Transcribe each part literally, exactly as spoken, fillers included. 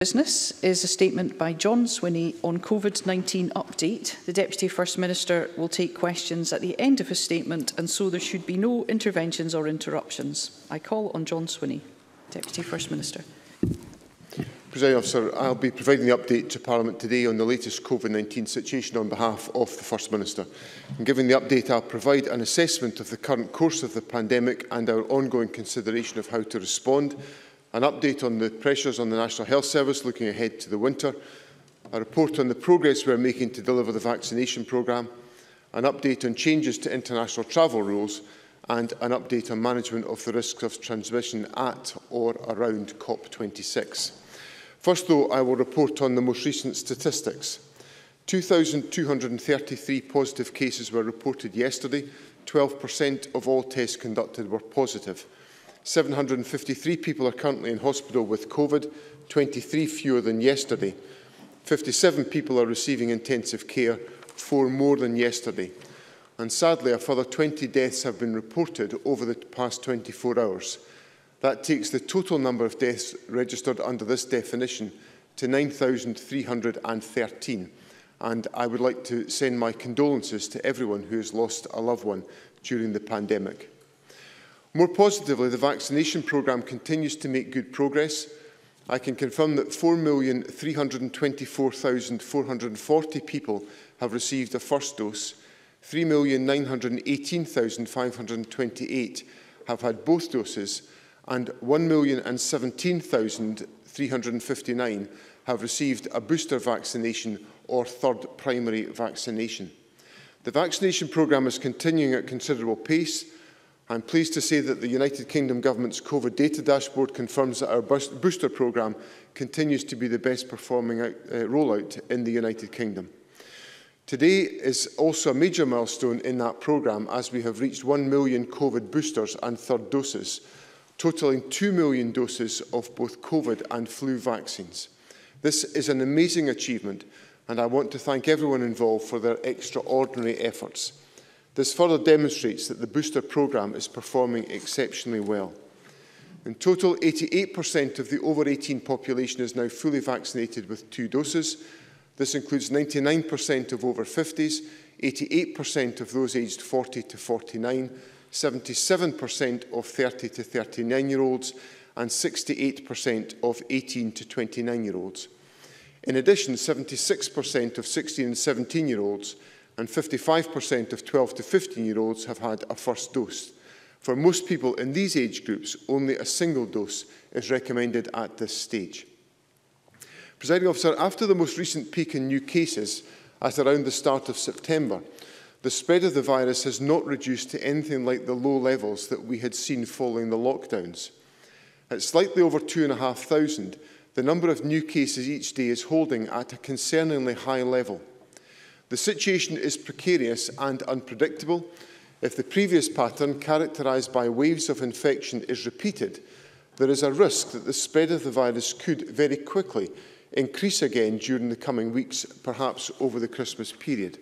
Business is a statement by John Swinney on COVID nineteen update. The Deputy First Minister will take questions at the end of his statement, and so there should be no interventions or interruptions. I call on John Swinney, Deputy First Minister. Presiding Officer, I will be providing the update to Parliament today on the latest COVID nineteen situation on behalf of the First Minister. And given the update, I will provide an assessment of the current course of the pandemic and our ongoing consideration of how to respond, an update on the pressures on the National Health Service looking ahead to the winter, a report on the progress we are making to deliver the vaccination programme, an update on changes to international travel rules, and an update on management of the risks of transmission at or around COP twenty-six. First, though, I will report on the most recent statistics. two thousand two hundred and thirty-three positive cases were reported yesterday. twelve percent of all tests conducted were positive. seven hundred and fifty-three people are currently in hospital with COVID, twenty-three fewer than yesterday. fifty-seven people are receiving intensive care, four more than yesterday. And sadly, a further twenty deaths have been reported over the past twenty-four hours. That takes the total number of deaths registered under this definition to nine thousand three hundred and thirteen. And I would like to send my condolences to everyone who has lost a loved one during the pandemic. More positively, the vaccination programme continues to make good progress. I can confirm that four million three hundred and twenty-four thousand four hundred and forty people have received a first dose, three million nine hundred and eighteen thousand five hundred and twenty-eight have had both doses, and one million seventeen thousand three hundred and fifty-nine have received a booster vaccination or third primary vaccination. The vaccination programme is continuing at considerable pace. I am pleased to say that the United Kingdom Government's COVID data dashboard confirms that our booster programme continues to be the best performing out, uh, rollout in the United Kingdom. Today is also a major milestone in that programme, as we have reached one million COVID boosters and third doses, totalling two million doses of both COVID and flu vaccines. This is an amazing achievement, and I want to thank everyone involved for their extraordinary efforts. This further demonstrates that the booster programme is performing exceptionally well. In total, eighty-eight percent of the over eighteen population is now fully vaccinated with two doses. This includes ninety-nine percent of over fifties, eighty-eight percent of those aged forty to forty-nine, seventy-seven percent of thirty to thirty-nine-year-olds, and sixty-eight percent of eighteen to twenty-nine-year-olds. In addition, seventy-six percent of sixteen and seventeen-year-olds and fifty-five percent of twelve to fifteen-year-olds have had a first dose. For most people in these age groups, only a single dose is recommended at this stage. Presiding Officer, after the most recent peak in new cases at around the start of September, the spread of the virus has not reduced to anything like the low levels that we had seen following the lockdowns. At slightly over two and a half thousand, the number of new cases each day is holding at a concerningly high level. The situation is precarious and unpredictable. If the previous pattern, characterised by waves of infection, is repeated, there is a risk that the spread of the virus could very quickly increase again during the coming weeks, perhaps over the Christmas period.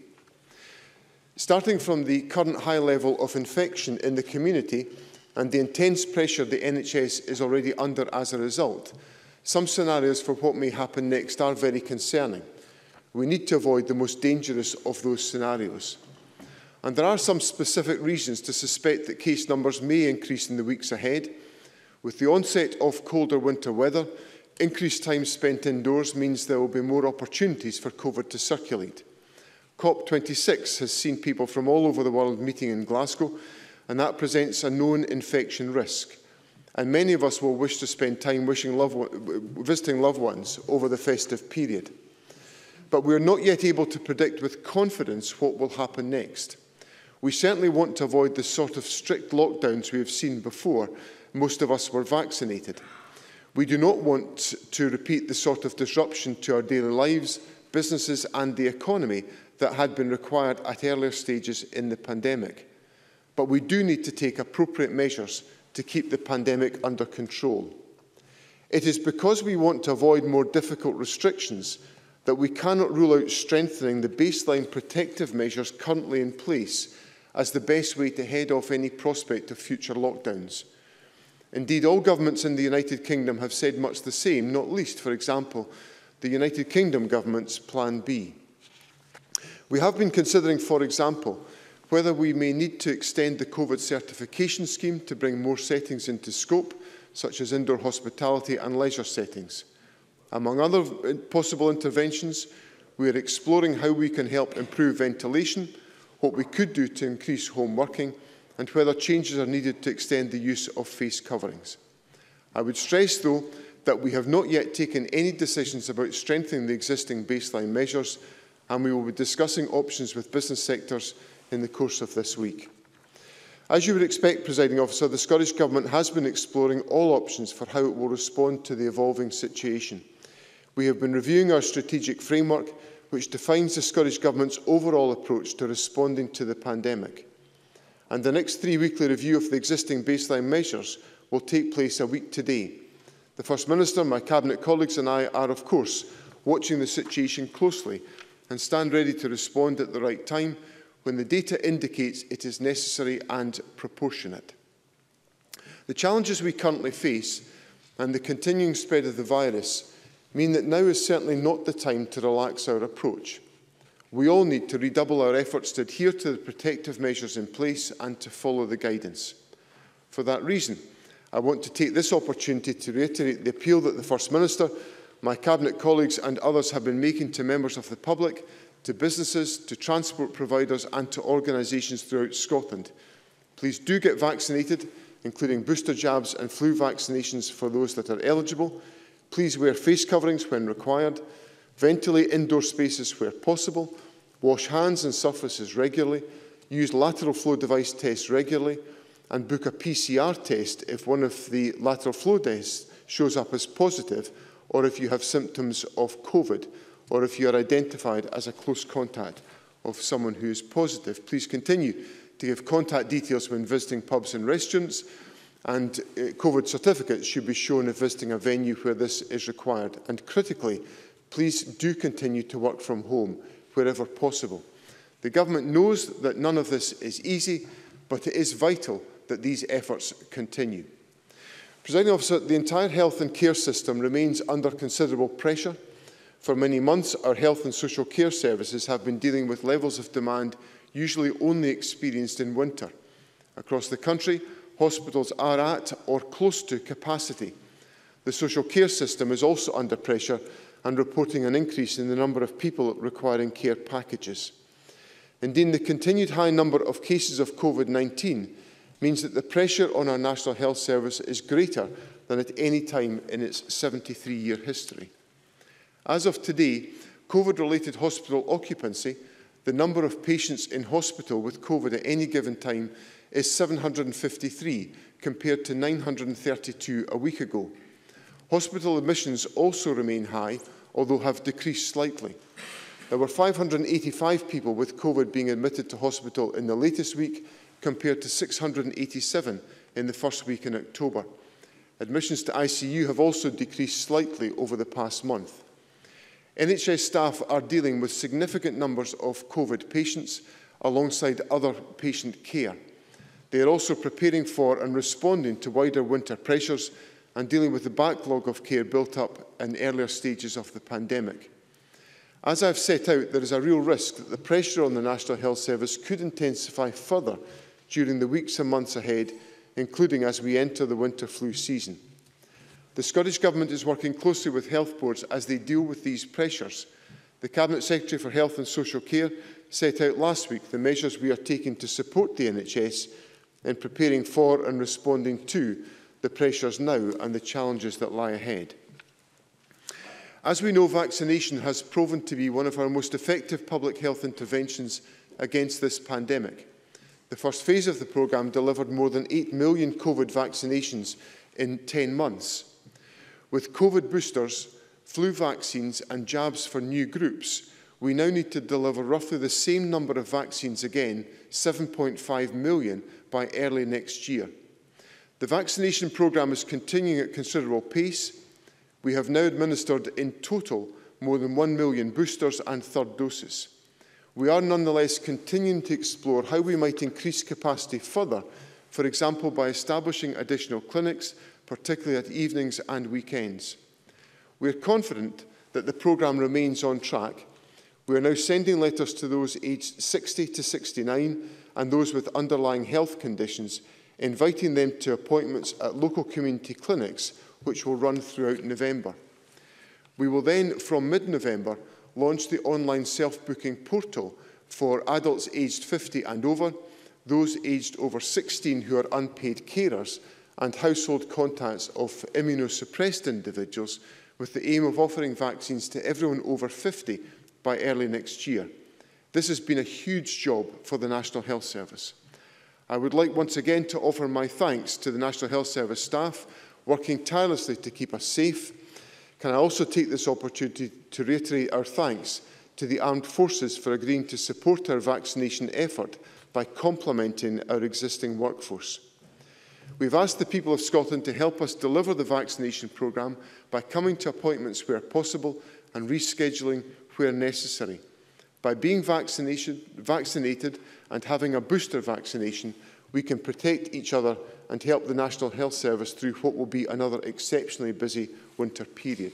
Starting from the current high level of infection in the community and the intense pressure the N H S is already under as a result, some scenarios for what may happen next are very concerning. We need to avoid the most dangerous of those scenarios. And there are some specific reasons to suspect that case numbers may increase in the weeks ahead. With the onset of colder winter weather, increased time spent indoors means there will be more opportunities for COVID to circulate. COP twenty-six has seen people from all over the world meeting in Glasgow, and that presents a known infection risk. And many of us will wish to spend time wishing loved one, visiting loved ones over the festive period. But we are not yet able to predict with confidence what will happen next. We certainly want to avoid the sort of strict lockdowns we have seen before most of us were vaccinated. We do not want to repeat the sort of disruption to our daily lives, businesses and the economy that had been required at earlier stages in the pandemic. But we do need to take appropriate measures to keep the pandemic under control. It is because we want to avoid more difficult restrictions that we cannot rule out strengthening the baseline protective measures currently in place as the best way to head off any prospect of future lockdowns. Indeed, all governments in the United Kingdom have said much the same, not least, for example, the United Kingdom Government's Plan B. We have been considering, for example, whether we may need to extend the COVID certification scheme to bring more settings into scope, such as indoor hospitality and leisure settings. Among other possible interventions, we are exploring how we can help improve ventilation, what we could do to increase home working, and whether changes are needed to extend the use of face coverings. I would stress, though, that we have not yet taken any decisions about strengthening the existing baseline measures, and we will be discussing options with business sectors in the course of this week. As you would expect, Presiding Officer, the Scottish Government has been exploring all options for how it will respond to the evolving situation. We have been reviewing our strategic framework, which defines the Scottish Government's overall approach to responding to the pandemic. And the next three-weekly review of the existing baseline measures will take place a week today. The First Minister, my Cabinet colleagues and I are, of course, watching the situation closely and stand ready to respond at the right time when the data indicates it is necessary and proportionate. The challenges we currently face and the continuing spread of the virus mean that now is certainly not the time to relax our approach. We all need to redouble our efforts to adhere to the protective measures in place and to follow the guidance. For that reason, I want to take this opportunity to reiterate the appeal that the First Minister, my Cabinet colleagues and others have been making to members of the public, to businesses, to transport providers and to organisations throughout Scotland. Please do get vaccinated, including booster jabs and flu vaccinations for those that are eligible. Please wear face coverings when required. Ventilate indoor spaces where possible. Wash hands and surfaces regularly. Use lateral flow device tests regularly. And book a P C R test if one of the lateral flow tests shows up as positive, or if you have symptoms of COVID, or if you are identified as a close contact of someone who is positive. Please continue to give contact details when visiting pubs and restaurants, and uh, COVID certificates should be shown if visiting a venue where this is required. And critically, please do continue to work from home wherever possible. The Government knows that none of this is easy, but it is vital that these efforts continue. Presiding Officer, the entire health and care system remains under considerable pressure. For many months, our health and social care services have been dealing with levels of demand usually only experienced in winter. Across the country, hospitals are at or close to capacity. The social care system is also under pressure and reporting an increase in the number of people requiring care packages. Indeed, the continued high number of cases of COVID nineteen means that the pressure on our National Health Service is greater than at any time in its seventy-three year history. As of today, COVID-related hospital occupancy, the number of patients in hospital with COVID at any given time, is seven hundred and fifty-three, compared to nine hundred and thirty-two a week ago. Hospital admissions also remain high, although have decreased slightly. There were five hundred and eighty-five people with COVID being admitted to hospital in the latest week, compared to six hundred and eighty-seven in the first week in October. Admissions to I C U have also decreased slightly over the past month. N H S staff are dealing with significant numbers of COVID patients alongside other patient care. They are also preparing for and responding to wider winter pressures and dealing with the backlog of care built up in earlier stages of the pandemic. As I have set out, there is a real risk that the pressure on the National Health Service could intensify further during the weeks and months ahead, including as we enter the winter flu season. The Scottish Government is working closely with health boards as they deal with these pressures. The Cabinet Secretary for Health and Social Care set out last week the measures we are taking to support the N H S in preparing for and responding to the pressures now and the challenges that lie ahead. As we know, vaccination has proven to be one of our most effective public health interventions against this pandemic. The first phase of the programme delivered more than eight million COVID vaccinations in ten months. With COVID boosters, flu vaccines and jabs for new groups, we now need to deliver roughly the same number of vaccines again, seven point five million, by early next year. The vaccination programme is continuing at considerable pace. We have now administered in total more than one million boosters and third doses. We are nonetheless continuing to explore how we might increase capacity further, for example by establishing additional clinics particularly at evenings and weekends. We are confident that the programme remains on track. We are now sending letters to those aged sixty to sixty-nine and those with underlying health conditions, inviting them to appointments at local community clinics, which will run throughout November. We will then, from mid-November, launch the online self-booking portal for adults aged fifty and over, those aged over sixteen who are unpaid carers, and household contacts of immunosuppressed individuals, with the aim of offering vaccines to everyone over fifty by early next year. This has been a huge job for the National Health Service. I would like once again to offer my thanks to the National Health Service staff working tirelessly to keep us safe. Can I also take this opportunity to reiterate our thanks to the Armed Forces for agreeing to support our vaccination effort by complementing our existing workforce. We've asked the people of Scotland to help us deliver the vaccination programme by coming to appointments where possible and rescheduling where necessary. By being vaccinated and having a booster vaccination, we can protect each other and help the National Health Service through what will be another exceptionally busy winter period.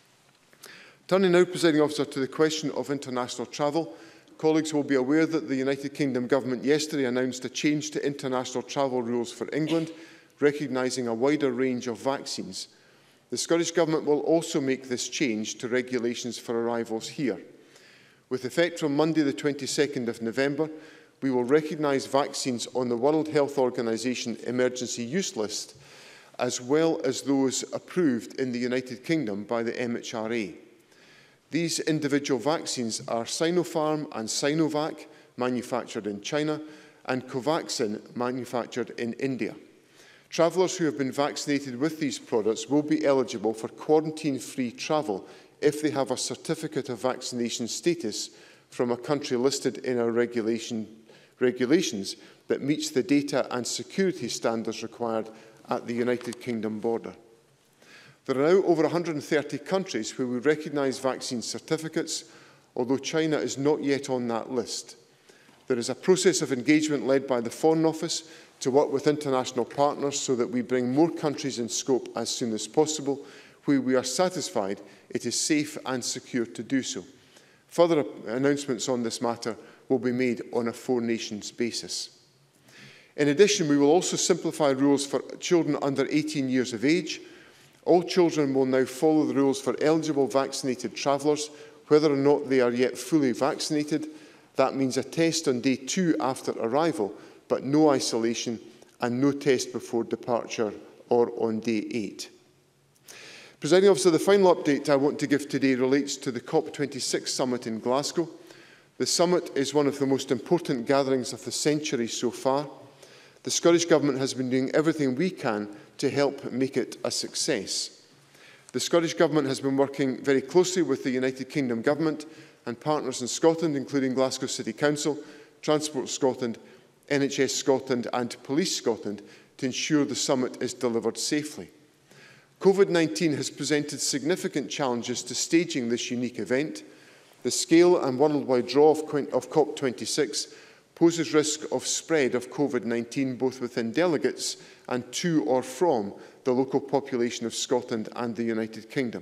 Turning now, Presiding Officer, to the question of international travel, colleagues will be aware that the United Kingdom Government yesterday announced a change to international travel rules for England, recognising a wider range of vaccines. The Scottish Government will also make this change to regulations for arrivals here. With effect from Monday the twenty-second of November, we will recognise vaccines on the World Health Organization Emergency Use List, as well as those approved in the United Kingdom by the M H R A. These individual vaccines are Sinopharm and Sinovac, manufactured in China, and Covaxin, manufactured in India. Travellers who have been vaccinated with these products will be eligible for quarantine-free travel if they have a certificate of vaccination status from a country listed in our regulation, regulations that meets the data and security standards required at the United Kingdom border. There are now over one hundred and thirty countries where we recognise vaccine certificates, although China is not yet on that list. There is a process of engagement led by the Foreign Office to work with international partners so that we bring more countries in scope as soon as possible, where we are satisfied it is safe and secure to do so. Further announcements on this matter will be made on a four-nations basis. In addition, we will also simplify rules for children under eighteen years of age. All children will now follow the rules for eligible vaccinated travellers, whether or not they are yet fully vaccinated. That means a test on day two after arrival, but no isolation and no test before departure or on day eight. Presiding Officer, the final update I want to give today relates to the COP twenty-six summit in Glasgow. The summit is one of the most important gatherings of the century so far. The Scottish Government has been doing everything we can to help make it a success. The Scottish Government has been working very closely with the United Kingdom Government and partners in Scotland, including Glasgow City Council, Transport Scotland, N H S Scotland and Police Scotland, to ensure the summit is delivered safely. COVID nineteen has presented significant challenges to staging this unique event. The scale and worldwide draw of COP twenty-six poses risk of spread of COVID nineteen both within delegates and to or from the local population of Scotland and the United Kingdom.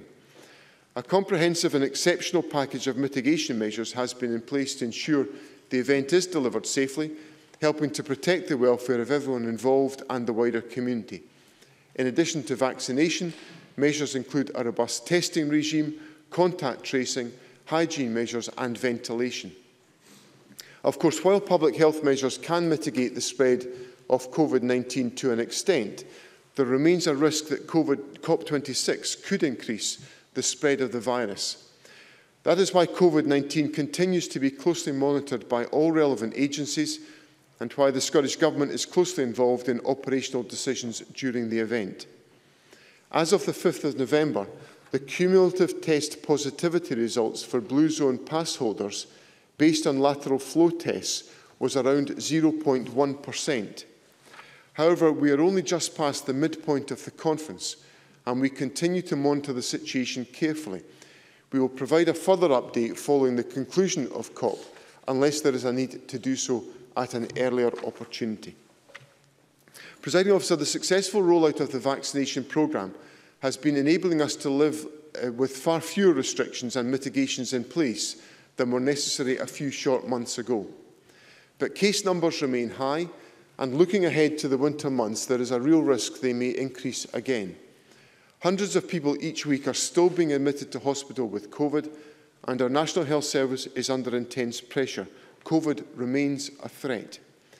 A comprehensive and exceptional package of mitigation measures has been in place to ensure the event is delivered safely, helping to protect the welfare of everyone involved and the wider community. In addition to vaccination, measures include a robust testing regime, contact tracing, hygiene measures and ventilation. Of course, while public health measures can mitigate the spread of COVID nineteen to an extent, there remains a risk that COP twenty-six could increase the spread of the virus. That is why COVID nineteen continues to be closely monitored by all relevant agencies and why the Scottish Government is closely involved in operational decisions during the event. As of the fifth of November, the cumulative test positivity results for Blue Zone pass holders based on lateral flow tests was around zero point one percent. However, we are only just past the midpoint of the conference and we continue to monitor the situation carefully. We will provide a further update following the conclusion of COP unless there is a need to do so at an earlier opportunity. Presiding Officer, the successful rollout of the vaccination programme has been enabling us to live uh, with far fewer restrictions and mitigations in place than were necessary a few short months ago. But case numbers remain high, and looking ahead to the winter months, there is a real risk they may increase again. Hundreds of people each week are still being admitted to hospital with COVID, and our National Health Service is under intense pressure. COVID remains a threat.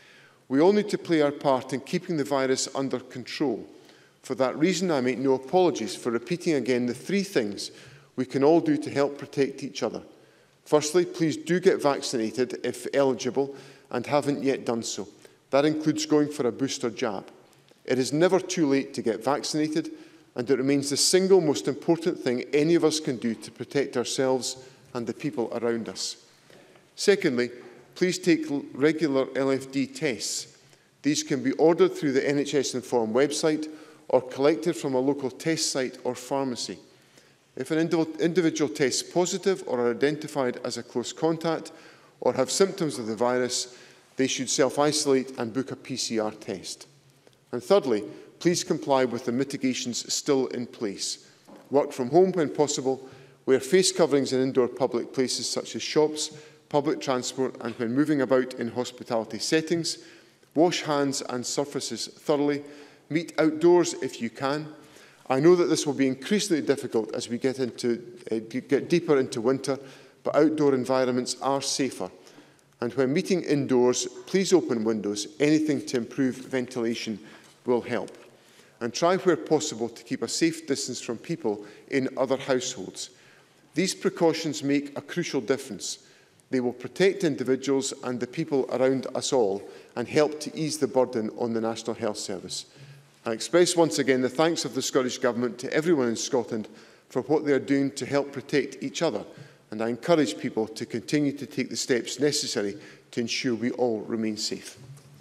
We all need to play our part in keeping the virus under control. For that reason, I make no apologies for repeating again the three things we can all do to help protect each other. Firstly, please do get vaccinated if eligible and haven't yet done so. That includes going for a booster jab. It is never too late to get vaccinated, and it remains the single most important thing any of us can do to protect ourselves and the people around us. Secondly, please take regular L F D tests. These can be ordered through the N H S Inform website or collected from a local test site or pharmacy. If an individual tests positive or are identified as a close contact or have symptoms of the virus, they should self-isolate and book a P C R test. And thirdly, please comply with the mitigations still in place. Work from home when possible, wear face coverings in indoor public places such as shops, public transport, and when moving about in hospitality settings, wash hands and surfaces thoroughly, meet outdoors if you can. I know that this will be increasingly difficult as we get, into, uh, get deeper into winter, but outdoor environments are safer. And when meeting indoors, please open windows. Anything to improve ventilation will help. And try where possible to keep a safe distance from people in other households. These precautions make a crucial difference. They will protect individuals and the people around us all and help to ease the burden on the National Health Service. I express once again the thanks of the Scottish Government to everyone in Scotland for what they are doing to help protect each other, and I encourage people to continue to take the steps necessary to ensure we all remain safe.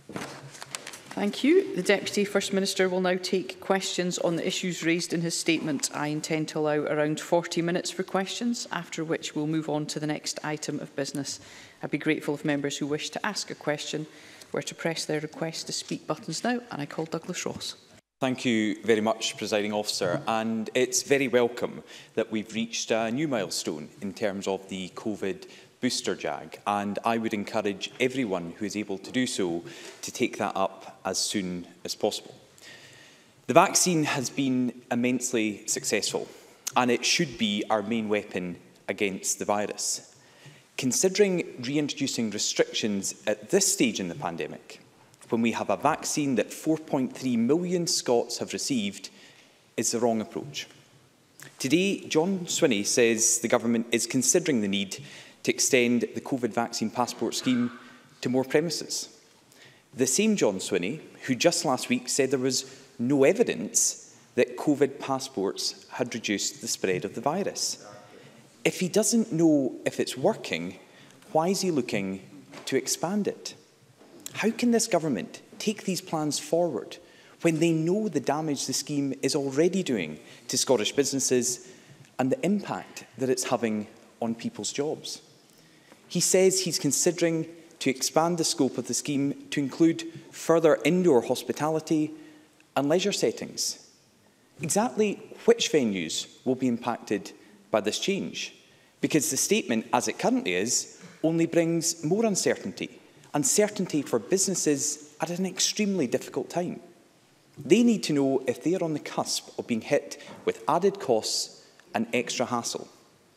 Thank you. The Deputy First Minister will now take questions on the issues raised in his statement. I intend to allow around forty minutes for questions, after which we'll move on to the next item of business. I'd be grateful if members who wish to ask a question were to press their request to speak buttons now, and I call Douglas Ross. Thank you very much, Presiding Officer, and it's very welcome that we've reached a new milestone in terms of the COVID booster jag, and I would encourage everyone who is able to do so to take that up as soon as possible. The vaccine has been immensely successful, and it should be our main weapon against the virus. Considering reintroducing restrictions at this stage in the pandemic, when we have a vaccine that four point three million Scots have received, is the wrong approach. Today, John Swinney says the government is considering the need to extend the COVID vaccine passport scheme to more premises. The same John Swinney, who just last week said there was no evidence that COVID passports had reduced the spread of the virus. If he doesn't know if it's working, why is he looking to expand it? How can this government take these plans forward when they know the damage the scheme is already doing to Scottish businesses and the impact that it's having on people's jobs? He says he's considering to expand the scope of the scheme to include further indoor hospitality and leisure settings. Exactly which venues will be impacted by this change? Because the statement, as it currently is, only brings more uncertainty. Uncertainty for businesses at an extremely difficult time. They need to know if they are on the cusp of being hit with added costs and extra hassle.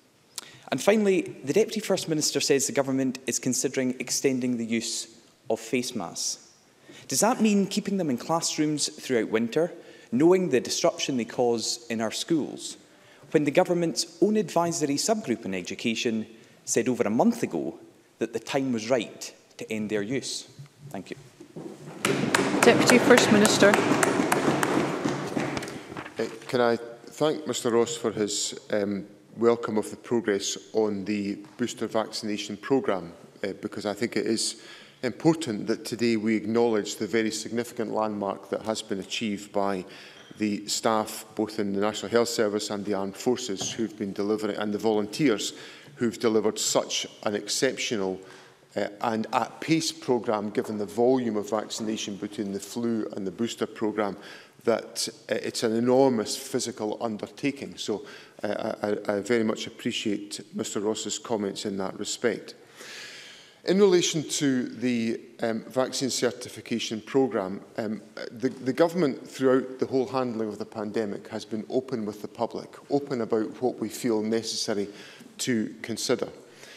And finally, the Deputy First Minister says the government is considering extending the use of face masks. Does that mean keeping them in classrooms throughout winter, knowing the disruption they cause in our schools, when the government's own advisory subgroup on education said over a month ago that the time was right to end their use? Thank you. Deputy First Minister. Uh, can I thank Mr Ross for his um, welcome of the progress on the booster vaccination programme, uh, because I think it is important that today we acknowledge the very significant landmark that has been achieved by the staff, both in the National Health Service and the Armed Forces, who've been delivering, and the volunteers who've delivered such an exceptional uh, and at pace programme, given the volume of vaccination between the flu and the booster programme, that uh, it's an enormous physical undertaking. So uh, I, I very much appreciate Mr Ross's comments in that respect. In relation to the um, vaccine certification programme, um, the, the government throughout the whole handling of the pandemic has been open with the public, open about what we feel necessary to consider.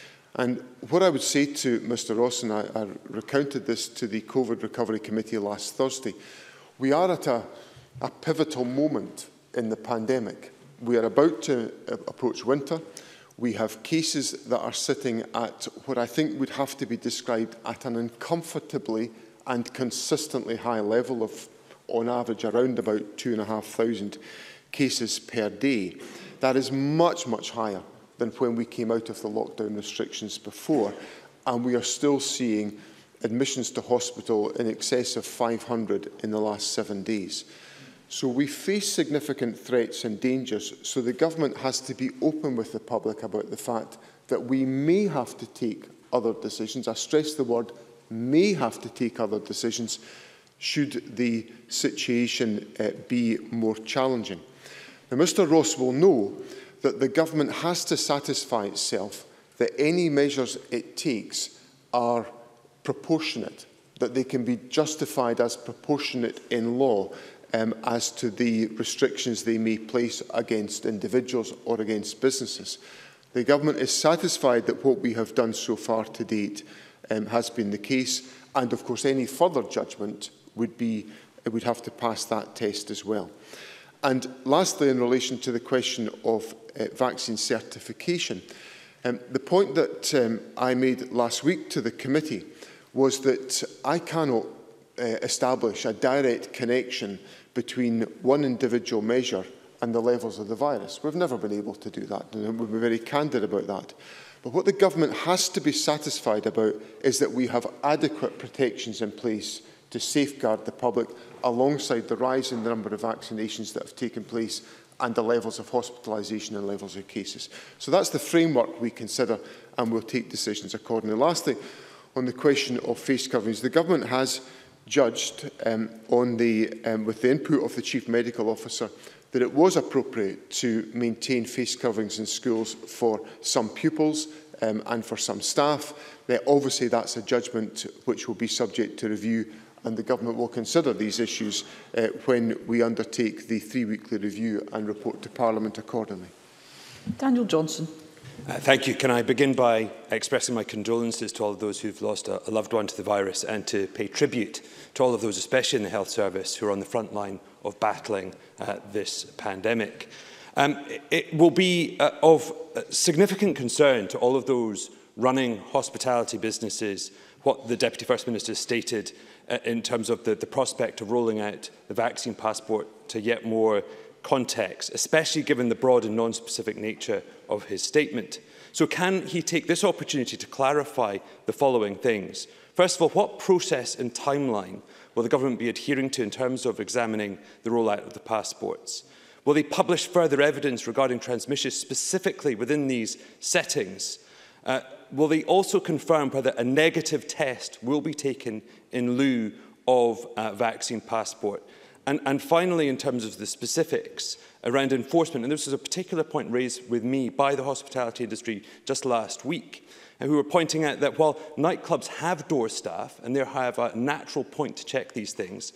And what I would say to Mr Ross, and I, I recounted this to the COVID Recovery Committee last Thursday, we are at a, a pivotal moment in the pandemic. We are about to uh, approach winter. We have cases that are sitting at what I think would have to be described at an uncomfortably and consistently high level of, on average, around about two and a half thousand cases per day. That is much, much higher than when we came out of the lockdown restrictions before, and we are still seeing admissions to hospital in excess of five hundred in the last seven days. So we face significant threats and dangers, so the government has to be open with the public about the fact that we may have to take other decisions. I stress the word may have to take other decisions should the situation uh, be more challenging. Now, Mr Ross will know that the government has to satisfy itself that any measures it takes are proportionate, that they can be justified as proportionate in law, Um, as to the restrictions they may place against individuals or against businesses. The government is satisfied that what we have done so far to date um, has been the case, and of course any further judgment would be it would have to pass that test as well. And lastly, in relation to the question of uh, vaccine certification, um, the point that um, I made last week to the committee was that I cannot uh, establish a direct connection between one individual measure and the levels of the virus. We've never been able to do that, and we'll be very candid about that. But what the government has to be satisfied about is that we have adequate protections in place to safeguard the public, alongside the rise in the number of vaccinations that have taken place and the levels of hospitalisation and levels of cases. So that's the framework we consider, and we'll take decisions accordingly. Lastly, on the question of face coverings, the government has judged um, on the, um, with the input of the Chief Medical Officer that it was appropriate to maintain face coverings in schools for some pupils um, and for some staff. Uh, obviously, that's a judgment which will be subject to review, and the government will consider these issues uh, when we undertake the three-weekly review and report to Parliament accordingly. Daniel Johnson. Uh, thank you. Can I begin by expressing my condolences to all of those who've lost a, a loved one to the virus, and to pay tribute to all of those, especially in the health service, who are on the front line of battling uh, this pandemic. Um, it, it will be uh, of significant concern to all of those running hospitality businesses what the Deputy First Minister stated uh, in terms of the, the prospect of rolling out the vaccine passport to yet more context, especially given the broad and non-specific nature of his statement. So can he take this opportunity to clarify the following things? First of all, what process and timeline will the government be adhering to in terms of examining the rollout of the passports? Will they publish further evidence regarding transmission specifically within these settings? Uh, will they also confirm whether a negative test will be taken in lieu of a vaccine passport? And, and finally, in terms of the specifics around enforcement, and this was a particular point raised with me by the hospitality industry just last week, and who were pointing out that while nightclubs have door staff and they have a natural point to check these things,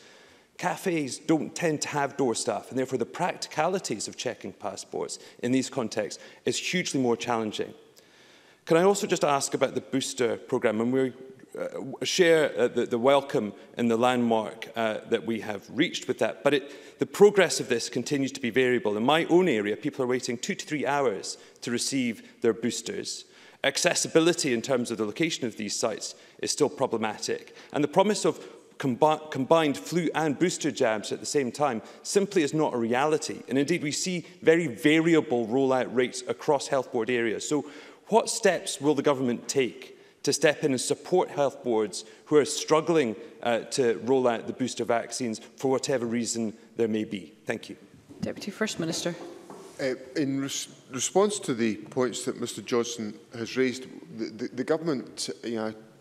cafes don't tend to have door staff, and therefore the practicalities of checking passports in these contexts is hugely more challenging. Can I also just ask about the booster programme? And we uh, share uh, the, the welcome and the landmark uh, that we have reached with that, but it, the progress of this continues to be variable. In my own area, people are waiting two to three hours to receive their boosters. Accessibility in terms of the location of these sites is still problematic, and the promise of combi combined flu and booster jabs at the same time simply is not a reality. And indeed, we see very variable rollout rates across health board areas. So what steps will the government take to step in and support health boards who are struggling uh, to roll out the booster vaccines for whatever reason there may be? Thank you. Deputy First Minister. Uh, in res response to the points that Mr Johnson has raised, the, the, the government, you know,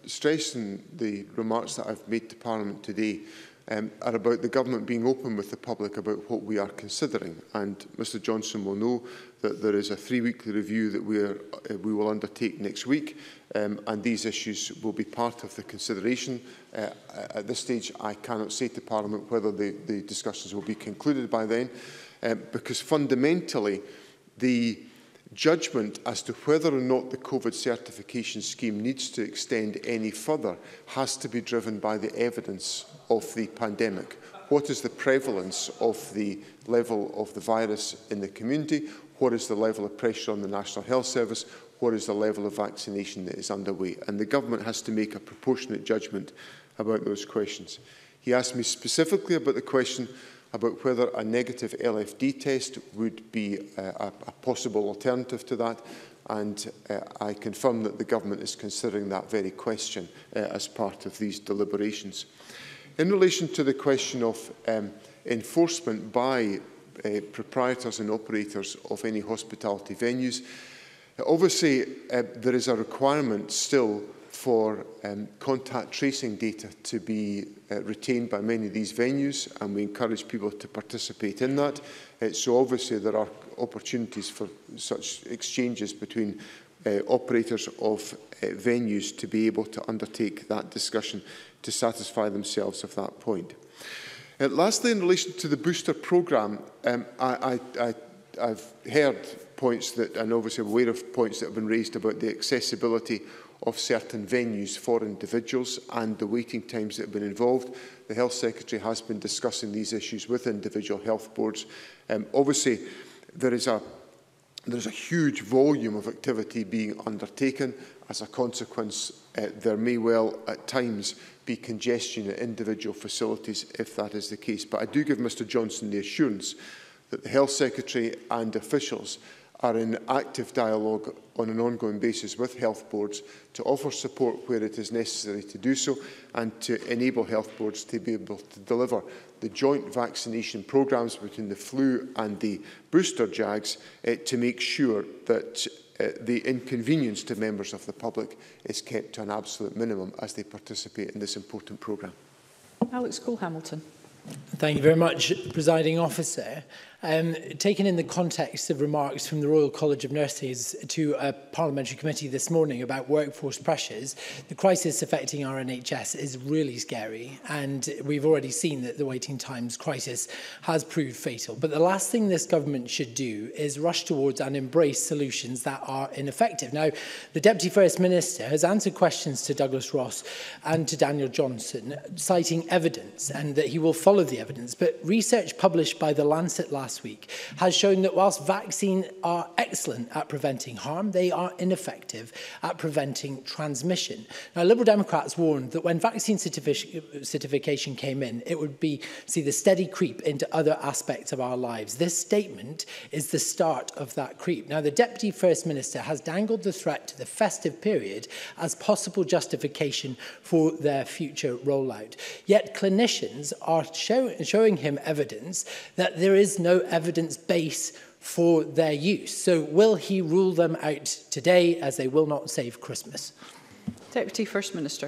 stress in the remarks that I've made to Parliament today um, are about the government being open with the public about what we are considering. And Mr Johnson will know that there is a three-weekly review that we, are, uh, we will undertake next week, um, and these issues will be part of the consideration. Uh, at this stage, I cannot say to Parliament whether the, the discussions will be concluded by then, um, because fundamentally the judgment as to whether or not the COVID certification scheme needs to extend any further has to be driven by the evidence of the pandemic. What is the prevalence of the level of the virus in the community? What is the level of pressure on the National Health Service? What is the level of vaccination that is underway? And the government has to make a proportionate judgment about those questions. He asked me specifically about the question about whether a negative L F D test would be uh, a, a possible alternative to that, and uh, I confirm that the government is considering that very question uh, as part of these deliberations. In relation to the question of um, enforcement by uh, proprietors and operators of any hospitality venues, obviously uh, there is a requirement still for um, contact tracing data to be uh, retained by many of these venues, and we encourage people to participate in that. Uh, so obviously there are opportunities for such exchanges between uh, operators of uh, venues to be able to undertake that discussion to satisfy themselves of that point. Uh, lastly, in relation to the booster programme, um, I, I, I, I've heard points that, and obviously aware of points that have been raised about the accessibility of certain venues for individuals and the waiting times that have been involved. The Health Secretary has been discussing these issues with individual health boards. Um, obviously, there is a there is a huge volume of activity being undertaken. As a consequence, uh, there may well at times be congestion at individual facilities if that is the case. But I do give Mr Johnson the assurance that the Health Secretary and officials are in active dialogue on an ongoing basis with health boards to offer support where it is necessary to do so, and to enable health boards to be able to deliver the joint vaccination programmes between the flu and the booster jags uh, to make sure that uh, the inconvenience to members of the public is kept to an absolute minimum as they participate in this important programme. Alex Cole-Hamilton. Thank you very much, Presiding Officer. Um, taken in the context of remarks from the Royal College of Nurses to a parliamentary committee this morning about workforce pressures, the crisis affecting our N H S is really scary, and we've already seen that the waiting times crisis has proved fatal. But the last thing this government should do is rush towards and embrace solutions that are ineffective. Now, the Deputy First Minister has answered questions to Douglas Ross and to Daniel Johnson, citing evidence and that he will follow the evidence. But research published by The Lancet last week has shown that whilst vaccines are excellent at preventing harm, they are ineffective at preventing transmission. Now, Liberal Democrats warned that when vaccine certific certification came in, it would be see the steady creep into other aspects of our lives. This statement is the start of that creep. Now, the Deputy First Minister has dangled the threat to the festive period as possible justification for their future rollout. Yet clinicians are show, showing him evidence that there is no evidence base for their use. So will he rule them out today, as they will not save Christmas? Deputy First Minister.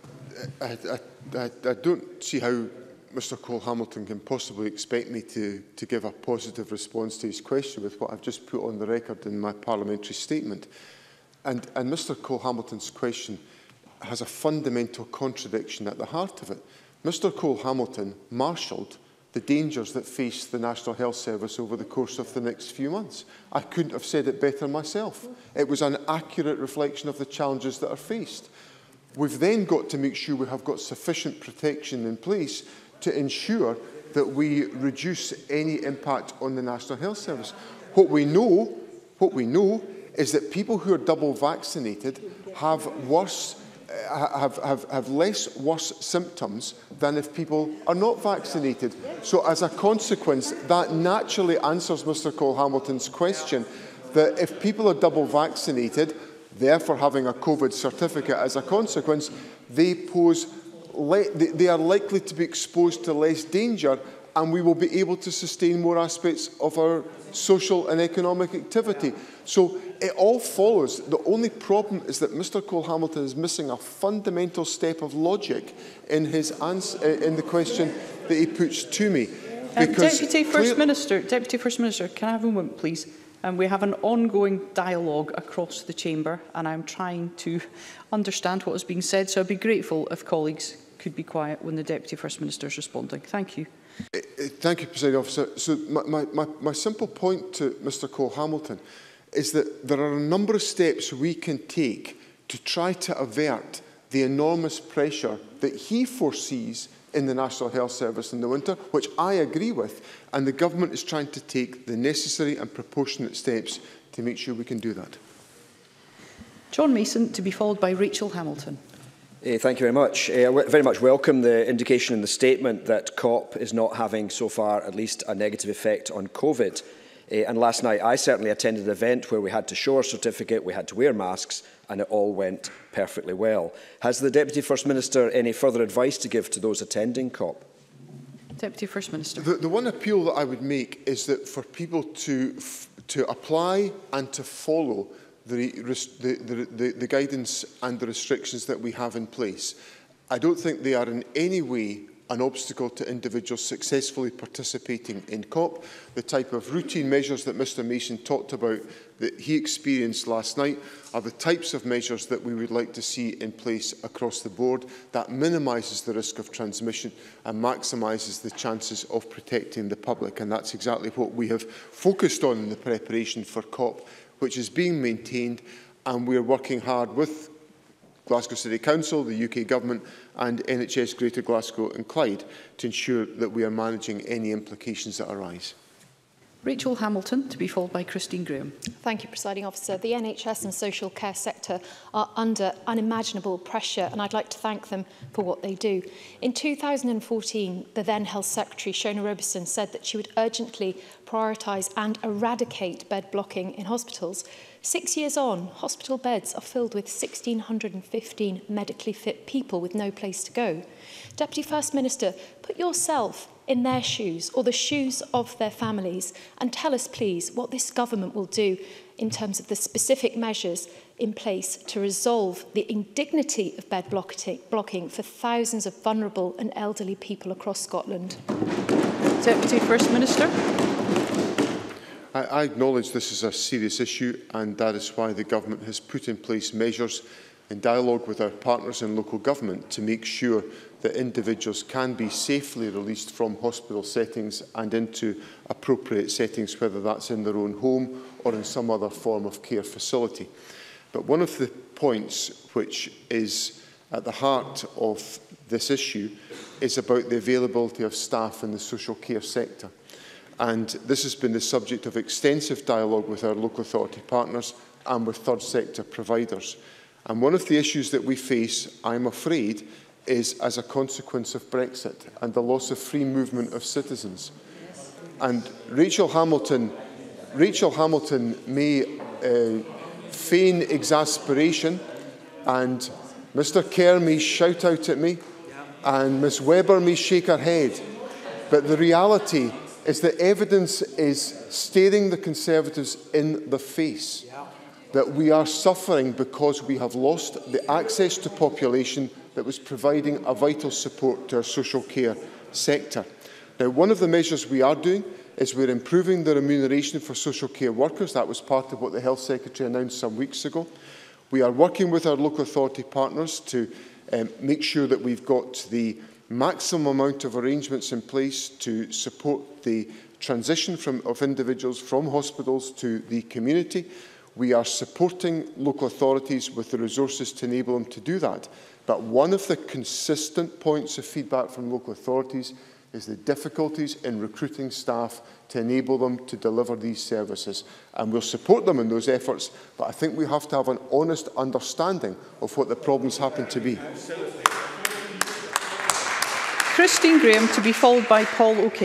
I, I, I, I don't see how Mr Cole-Hamilton can possibly expect me to, to give a positive response to his question with what I've just put on the record in my parliamentary statement. And, and Mr Cole-Hamilton's question has a fundamental contradiction at the heart of it. Mr Cole-Hamilton marshalled the dangers that face the National Health Service over the course of the next few months. I couldn't have said it better myself. It was an accurate reflection of the challenges that are faced. We've then got to make sure we have got sufficient protection in place to ensure that we reduce any impact on the National Health Service. What we know, what we know is that people who are double vaccinated have worse Have, have, have less worse symptoms than if people are not vaccinated. So as a consequence, that naturally answers Mr Cole-Hamilton's question that if people are double vaccinated, therefore having a COVID certificate as a consequence, they, pose le they, they are likely to be exposed to less danger and we will be able to sustain more aspects of our social and economic activity. So it all follows. The only problem is that Mr Cole-Hamilton is missing a fundamental step of logic in his answer, in the question that he puts to me. Um, Deputy First Minister, Deputy First Minister, can I have a moment, please? Um, we have an ongoing dialogue across the chamber, and I'm trying to understand what is being said. So I'd be grateful if colleagues could be quiet when the Deputy First Minister is responding. Thank you. Uh, thank you, Presiding Officer. So my, my, my simple point to Mr Cole-Hamilton is that there are a number of steps we can take to try to avert the enormous pressure that he foresees in the National Health Service in the winter, which I agree with, and the Government is trying to take the necessary and proportionate steps to make sure we can do that. John Mason, to be followed by Rachel Hamilton. Uh, thank you very much. Uh, I very much welcome the indication in the statement that COP is not having, so far at least, a negative effect on COVID. Uh, and last night I certainly attended an event where we had to show our certificate, we had to wear masks, and it all went perfectly well. Has the Deputy First Minister any further advice to give to those attending COP? Deputy First Minister. The, the one appeal that I would make is that for people to, f to apply and to follow the, the, the, the, the guidance and the restrictions that we have in place. I don't think they are in any way an obstacle to individuals successfully participating in COP. The type of routine measures that Mr Mason talked about that he experienced last night are the types of measures that we would like to see in place across the board that minimises the risk of transmission and maximises the chances of protecting the public. And that's exactly what we have focused on in the preparation for COP, which is being maintained, and we are working hard with Glasgow City Council, the U K Government and N H S Greater Glasgow and Clyde to ensure that we are managing any implications that arise. Rachel Hamilton, to be followed by Christine Graham. Thank you, Presiding Officer. The N H S and social care sector are under unimaginable pressure, and I'd like to thank them for what they do. In two thousand fourteen, the then Health Secretary, Shona Robertson, said that she would urgently prioritise and eradicate bed blocking in hospitals. Six years on, hospital beds are filled with one thousand six hundred fifteen medically fit people with no place to go. Deputy First Minister, put yourself in their shoes or the shoes of their families and tell us, please, what this government will do in terms of the specific measures in place to resolve the indignity of bed blocking for thousands of vulnerable and elderly people across Scotland. Deputy First Minister. I, I acknowledge this is a serious issue, and that is why the Government has put in place measures in dialogue with our partners in local government to make sure that individuals can be safely released from hospital settings and into appropriate settings, whether that's in their own home or in some other form of care facility. But one of the points which is at the heart of this issue is about the availability of staff in the social care sector. And this has been the subject of extensive dialogue with our local authority partners and with third sector providers. And one of the issues that we face, I'm afraid, is as a consequence of Brexit and the loss of free movement of citizens. And Rachel Hamilton, Rachel Hamilton may uh, feign exasperation, and Mr Kerr may shout out at me, and Miz Webber may shake her head. But the reality is that evidence is staring the Conservatives in the face that we are suffering because we have lost the access to population that was providing a vital support to our social care sector. Now, one of the measures we are doing is we're improving the remuneration for social care workers. That was part of what the Health Secretary announced some weeks ago. We are working with our local authority partners to um, make sure that we've got the maximum amount of arrangements in place to support the transition from, of individuals from hospitals to the community. We are supporting local authorities with the resources to enable them to do that. But one of the consistent points of feedback from local authorities is the difficulties in recruiting staff to enable them to deliver these services. And we'll support them in those efforts, but I think we have to have an honest understanding of what the problems happen to be. Christine Graham, to be followed by Paul O'Kane.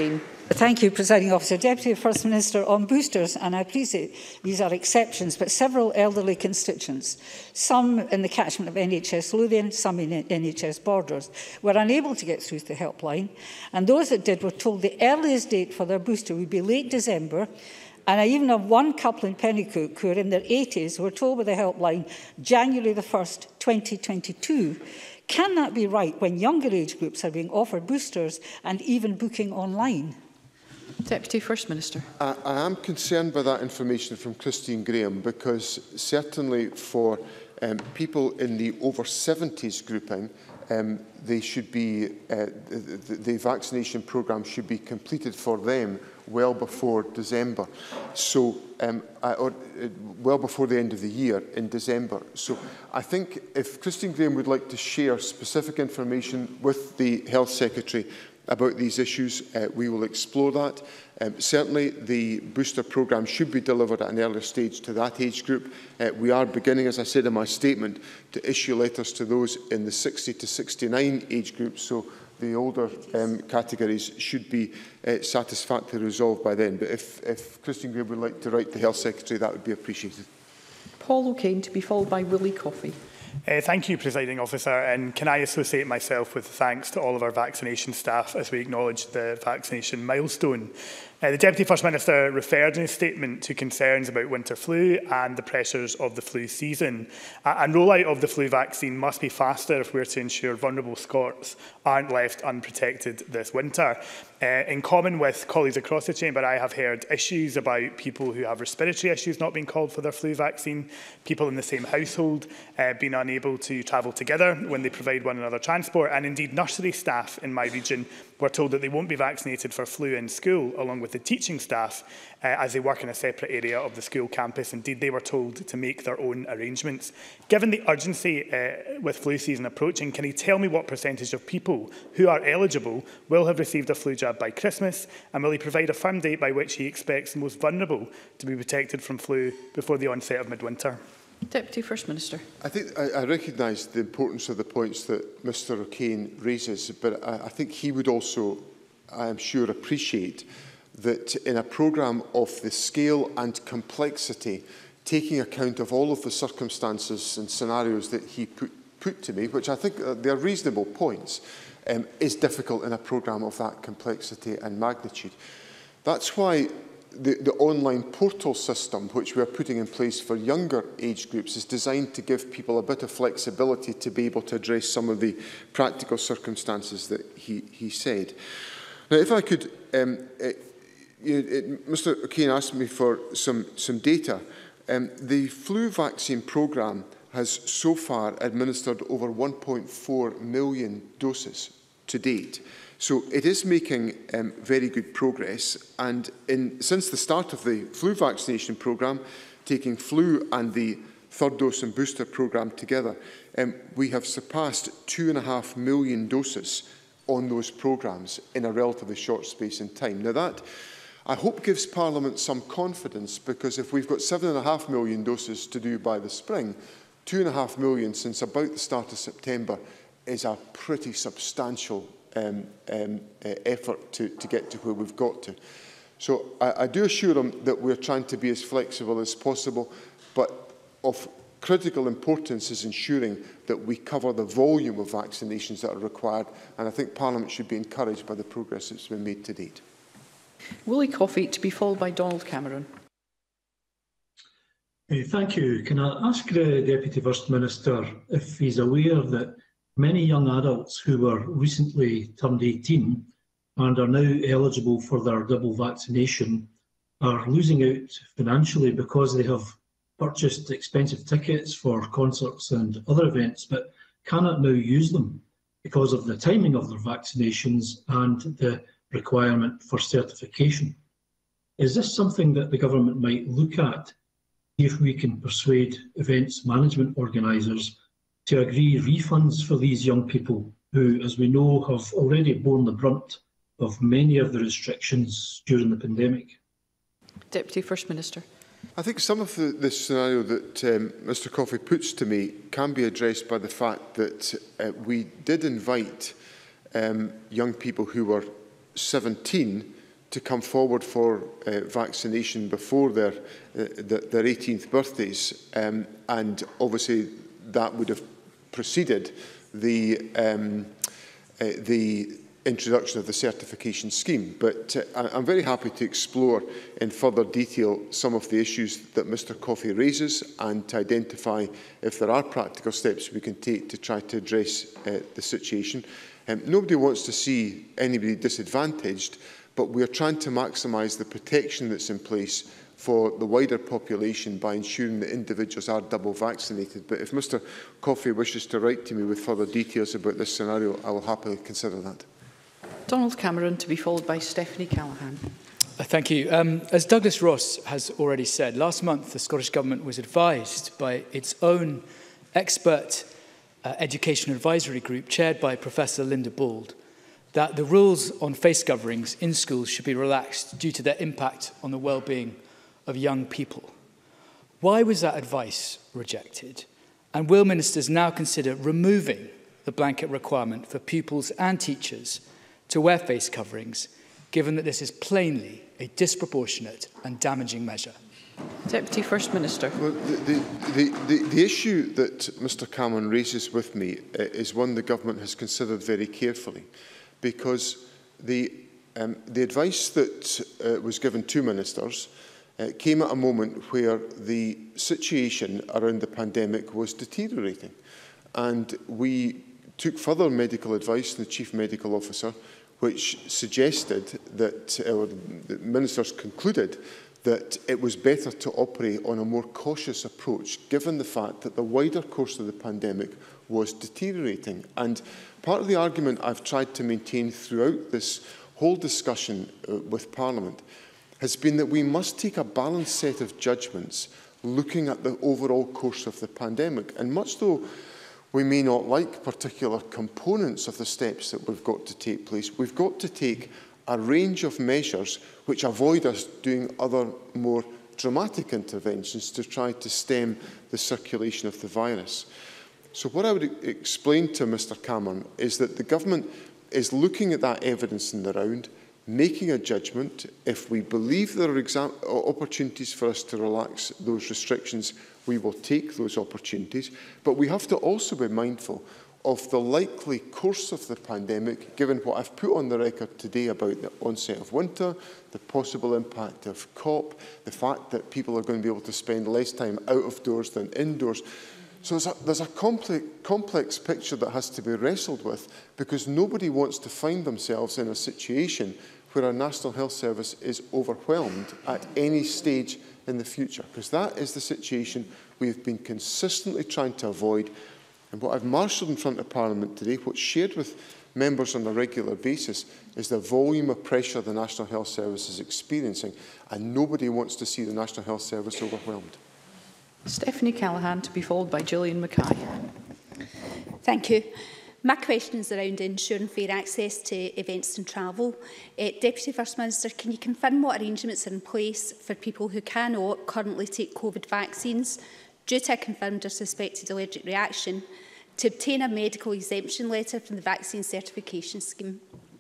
Thank you, Presiding Officer. Deputy First Minister, on boosters, and I appreciate these are exceptions, but several elderly constituents, some in the catchment of N H S Lothian, some in N H S Borders, were unable to get through to the helpline, and those that did were told the earliest date for their booster would be late December. And I even have one couple in Pennycook who are in their eighties who were told by the helpline January the first, twenty twenty-two. Can that be right when younger age groups are being offered boosters and even booking online? Deputy First Minister. I, I am concerned by that information from Christine Graham, because certainly for um, people in the over seventies grouping, um, they should be, uh, the, the vaccination programme should be completed for them well before December, so um, I, or uh, well before the end of the year in December. So I think if Christine Graham would like to share specific information with the Health Secretary about these issues, uh, we will explore that. Um, certainly the booster programme should be delivered at an earlier stage to that age group. Uh, we are beginning, as I said in my statement, to issue letters to those in the sixty to sixty-nine age group, so the older um, categories should be uh, satisfactorily resolved by then. But if, if Christine Graham would like to write to the Health Secretary, that would be appreciated. Paul O'Kane, to be followed by Willie Coffey. Uh, thank you, Presiding Officer, and can I associate myself with thanks to all of our vaccination staff as we acknowledge the vaccination milestone. Uh, the Deputy First Minister referred in his statement to concerns about winter flu and the pressures of the flu season. Uh, and rollout of the flu vaccine must be faster if we're to ensure vulnerable Scots aren't left unprotected this winter. Uh, in common with colleagues across the chamber, I have heard issues about people who have respiratory issues not being called for their flu vaccine, people in the same household uh, being unable to travel together when they provide one another transport, and indeed nursery staff in my region were told that they won't be vaccinated for flu in school, along with the teaching staff, uh, as they work in a separate area of the school campus. Indeed, they were told to make their own arrangements. Given the urgency uh, with flu season approaching, can he tell me what percentage of people who are eligible will have received a flu jab by Christmas, and will he provide a firm date by which he expects the most vulnerable to be protected from flu before the onset of midwinter? Deputy First Minister. I think I, I recognise the importance of the points that Mr O'Kane raises, but I, I think he would also, I am sure, appreciate that in a programme of the scale and complexity, taking account of all of the circumstances and scenarios that he put, put to me, which I think uh, they are reasonable points, um, is difficult in a programme of that complexity and magnitude. That's why The, the online portal system, which we are putting in place for younger age groups, is designed to give people a bit of flexibility to be able to address some of the practical circumstances that he, he said. Now, if I could, um, it, it, Mr O'Kane asked me for some, some data. Um, the flu vaccine programme has so far administered over one point four million doses to date. So it is making um, very good progress, and in, since the start of the flu vaccination programme, taking flu and the third dose and booster programme together, um, we have surpassed two and a half million doses on those programmes in a relatively short space in time. Now that, I hope, gives Parliament some confidence, because if we've got seven and a half million doses to do by the spring, two and a half million since about the start of September is a pretty substantial Um, um, uh, effort to, to get to where we've got to. So I, I do assure them that we're trying to be as flexible as possible, but of critical importance is ensuring that we cover the volume of vaccinations that are required, and I think Parliament should be encouraged by the progress that's been made to date. Willie Coffey, to be followed by Donald Cameron. Uh, thank you. Can I ask the Deputy First Minister if he's aware that many young adults who were recently turned eighteen and are now eligible for their double vaccination are losing out financially because they have purchased expensive tickets for concerts and other events, but cannot now use them because of the timing of their vaccinations and the requirement for certification. Is this something that the government might look at if we can persuade events management organisers to agree refunds for these young people who, as we know, have already borne the brunt of many of the restrictions during the pandemic? Deputy First Minister. I think some of the, the scenario that um, Mr Coffey puts to me can be addressed by the fact that uh, we did invite um, young people who were seventeen to come forward for uh, vaccination before their, uh, their eighteenth birthdays, um, and obviously that would have preceded the, um, uh, the introduction of the certification scheme. But uh, I'm very happy to explore in further detail some of the issues that Mr Coffey raises and to identify if there are practical steps we can take to try to address uh, the situation. Um, nobody wants to see anybody disadvantaged, but we are trying to maximise the protection that's in place for the wider population by ensuring that individuals are double vaccinated. But if Mr Coffey wishes to write to me with further details about this scenario, I will happily consider that. Donald Cameron, to be followed by Stephanie Callaghan. Uh, thank you. Um, as Douglas Ross has already said, last month the Scottish Government was advised by its own expert uh, education advisory group, chaired by Professor Linda Bald, that the rules on face coverings in schools should be relaxed due to their impact on the well-being of young people. Why was that advice rejected? And will ministers now consider removing the blanket requirement for pupils and teachers to wear face coverings, given that this is plainly a disproportionate and damaging measure? Deputy First Minister. Well, the, the, the, the issue that Mr Cameron raises with me uh, is one the Government has considered very carefully, because the, um, the advice that uh, was given to ministers uh, came at a moment where the situation around the pandemic was deteriorating. And we took further medical advice from the Chief Medical Officer, which suggested that, or the ministers concluded, that it was better to operate on a more cautious approach, given the fact that the wider course of the pandemic was deteriorating. And part of the argument I've tried to maintain throughout this whole discussion uh, with Parliament has been that we must take a balanced set of judgments looking at the overall course of the pandemic. And much though we may not like particular components of the steps that we've got to take place, we've got to take a range of measures which avoid us doing other more dramatic interventions to try to stem the circulation of the virus. So what I would explain to Mr Cameron is that the Government is looking at that evidence in the round, making a judgment. If we believe there are opportunities for us to relax those restrictions, we will take those opportunities. But we have to also be mindful of the likely course of the pandemic, given what I've put on the record today about the onset of winter, the possible impact of COP, the fact that people are going to be able to spend less time out of doors than indoors. So there's a, there's a complex, complex picture that has to be wrestled with, because nobody wants to find themselves in a situation where our National Health Service is overwhelmed at any stage in the future, because that is the situation we have been consistently trying to avoid. And what I've marshalled in front of Parliament today, what's shared with members on a regular basis, is the volume of pressure the National Health Service is experiencing, and nobody wants to see the National Health Service overwhelmed. Stephanie Callaghan, to be followed by Gillian Mackay. Thank you. My question is around ensuring fair access to events and travel. Uh, Deputy First Minister, can you confirm what arrangements are in place for people who cannot currently take COVID vaccines due to a confirmed or suspected allergic reaction to obtain a medical exemption letter from the vaccine certification scheme?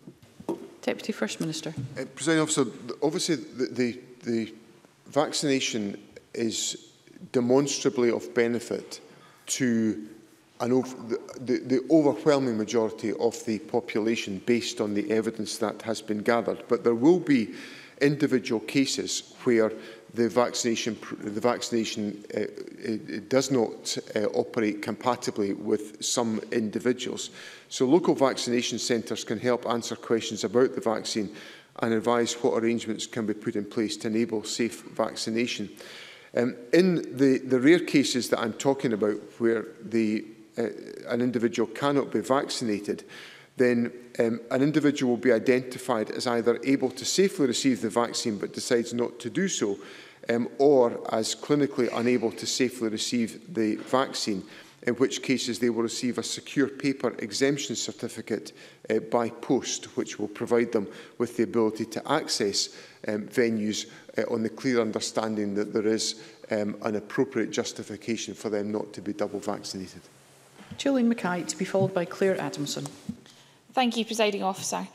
Deputy First Minister. Uh, Presiding Officer, obviously the, the, the vaccination is demonstrably of benefit to an over, the, the, the overwhelming majority of the population based on the evidence that has been gathered. But there will be individual cases where the vaccination, the vaccination uh, it does not uh, operate compatibly with some individuals. So local vaccination centres can help answer questions about the vaccine and advise what arrangements can be put in place to enable safe vaccination. Um, in the, the rare cases that I'm talking about where the, uh, an individual cannot be vaccinated, then um, an individual will be identified as either able to safely receive the vaccine but decides not to do so, um, or as clinically unable to safely receive the vaccine, in which cases they will receive a secure paper exemption certificate uh, by post, which will provide them with the ability to access um, venues uh, on the clear understanding that there is um, an appropriate justification for them not to be double vaccinated. Gillian Mackay, to be followed by Claire Adamson. Thank you, Presiding Officer.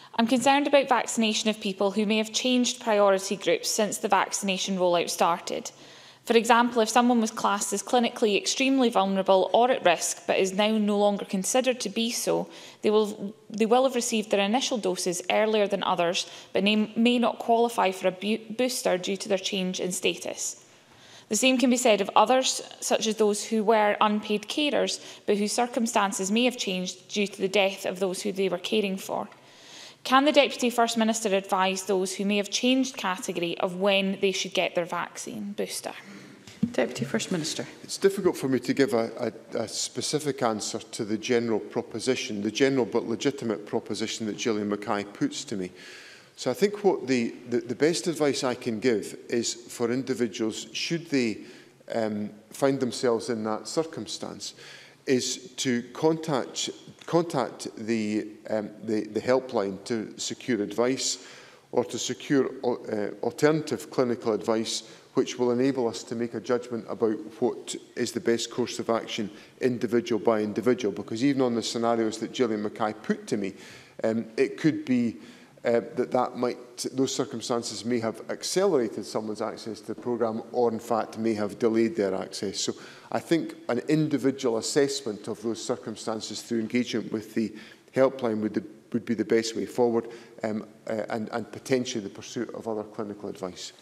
I'm concerned about vaccination of people who may have changed priority groups since the vaccination rollout started. For example, if someone was classed as clinically extremely vulnerable or at risk but is now no longer considered to be so, they will, they will have received their initial doses earlier than others but may not qualify for a booster due to their change in status. The same can be said of others, such as those who were unpaid carers but whose circumstances may have changed due to the death of those who they were caring for. Can the Deputy First Minister advise those who may have changed category of when they should get their vaccine booster? Deputy First Minister. It's difficult for me to give a, a, a specific answer to the general proposition, the general but legitimate proposition that Gillian Mackay puts to me. So I think what the, the, the best advice I can give is for individuals, should they um, find themselves in that circumstance, is to contact, contact the, um, the, the helpline to secure advice or to secure uh, alternative clinical advice which will enable us to make a judgment about what is the best course of action individual by individual. Because even on the scenarios that Gillian Mackay put to me, um, it could be uh, that, that might, those circumstances may have accelerated someone's access to the programme or in fact may have delayed their access. So I think an individual assessment of those circumstances through engagement with the helpline would, the, would be the best way forward, um, uh, and, and potentially the pursuit of other clinical advice.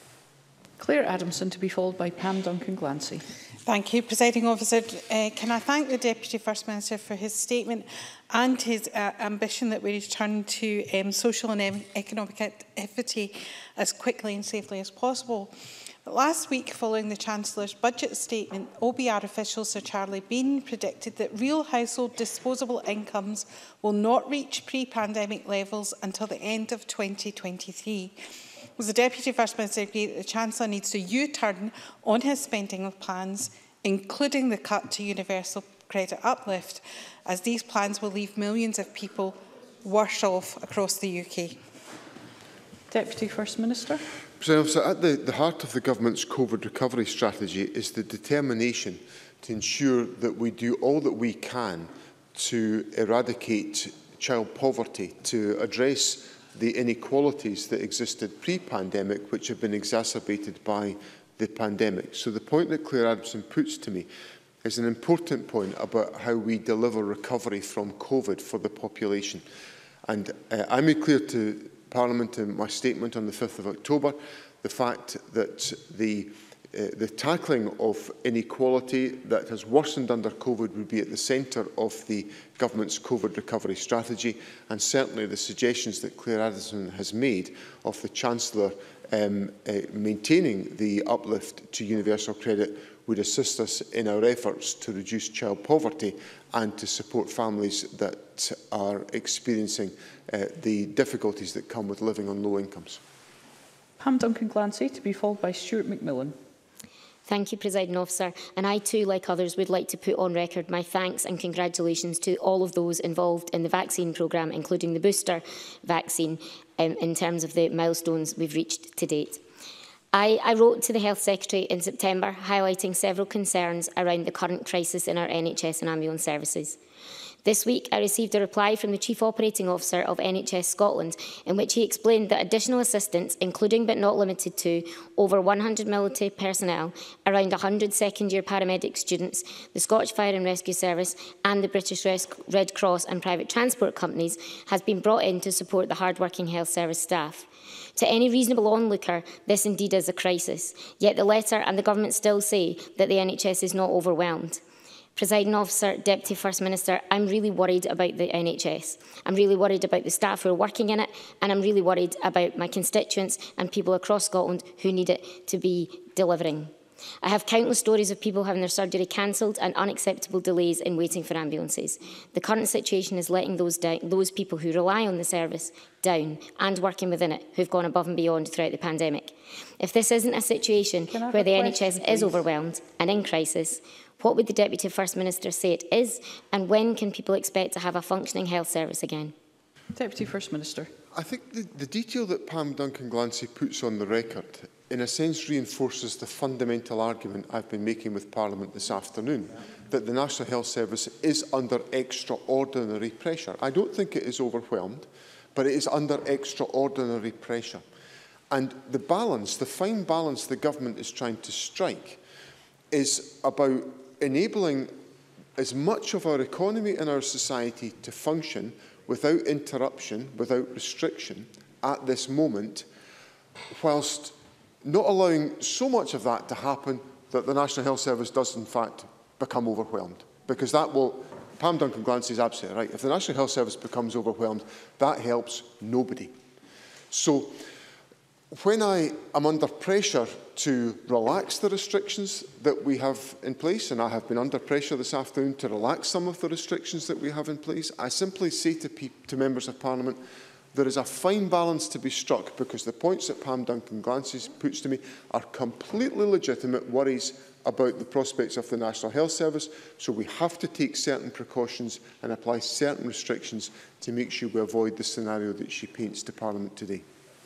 Claire Adamson, to be followed by Pam Duncan-Glancy. Thank you, Presiding Officer. Uh, can I thank the Deputy First Minister for his statement and his uh, ambition that we return to um, social and economic activity as quickly and safely as possible. But last week, following the Chancellor's budget statement, O B R official Sir Charlie Bean predicted that real household disposable incomes will not reach pre-pandemic levels until the end of twenty twenty-three. As the Deputy First Minister agreed that the Chancellor needs to U-turn on his spending plans, including the cut to universal credit uplift, as these plans will leave millions of people worse off across the U K. Deputy First Minister. So at the, the heart of the Government's COVID recovery strategy is the determination to ensure that we do all that we can to eradicate child poverty, to address the inequalities that existed pre-pandemic, which have been exacerbated by the pandemic. So the point that Claire Adamson puts to me is an important point about how we deliver recovery from COVID for the population. And uh, I made clear to Parliament in my statement on the fifth of October the fact that the Uh, the tackling of inequality that has worsened under COVID would be at the centre of the Government's COVID recovery strategy, and certainly the suggestions that Claire Addison has made of the Chancellor um, uh, maintaining the uplift to universal credit would assist us in our efforts to reduce child poverty and to support families that are experiencing uh, the difficulties that come with living on low incomes. Pam Duncan-Glancy, to be followed by Stuart McMillan. Thank you, Presiding Officer. And I too, like others, would like to put on record my thanks and congratulations to all of those involved in the vaccine programme, including the booster vaccine, um, in terms of the milestones we've reached to date. I, I wrote to the Health Secretary in September, highlighting several concerns around the current crisis in our N H S and ambulance services. This week, I received a reply from the Chief Operating Officer of N H S Scotland, in which he explained that additional assistance, including but not limited to over one hundred military personnel, around one hundred second-year paramedic students, the Scottish Fire and Rescue Service and the British Red Cross and private transport companies, has been brought in to support the hard-working health service staff. To any reasonable onlooker, this indeed is a crisis, yet the letter and the Government still say that the N H S is not overwhelmed. Presiding Officer, Deputy First Minister, I'm really worried about the N H S. I'm really worried about the staff who are working in it, and I'm really worried about my constituents and people across Scotland who need it to be delivering. I have countless stories of people having their surgery cancelled and unacceptable delays in waiting for ambulances. The current situation is letting those, down, those people who rely on the service down and working within it, who've gone above and beyond throughout the pandemic. If this isn't a situation where the N H S is overwhelmed and in crisis, what would the Deputy First Minister say it is, and when can people expect to have a functioning health service again? Deputy First Minister. I think the, the detail that Pam Duncan-Glancy puts on the record, in a sense, reinforces the fundamental argument I've been making with Parliament this afternoon, that the National Health Service is under extraordinary pressure. I don't think it is overwhelmed, but it is under extraordinary pressure. And the balance, the fine balance the government is trying to strike is about enabling as much of our economy and our society to function without interruption, without restriction at this moment, whilst not allowing so much of that to happen that the National Health Service does in fact become overwhelmed. Because that will, Pam Duncan-Glancy is absolutely right, if the National Health Service becomes overwhelmed, that helps nobody. So when I am under pressure to relax the restrictions that we have in place, and I have been under pressure this afternoon to relax some of the restrictions that we have in place, I simply say to, to members of Parliament, there is a fine balance to be struck, because the points that Pam Duncan-Glancy puts to me are completely legitimate worries about the prospects of the National Health Service, so we have to take certain precautions and apply certain restrictions to make sure we avoid the scenario that she paints to Parliament today.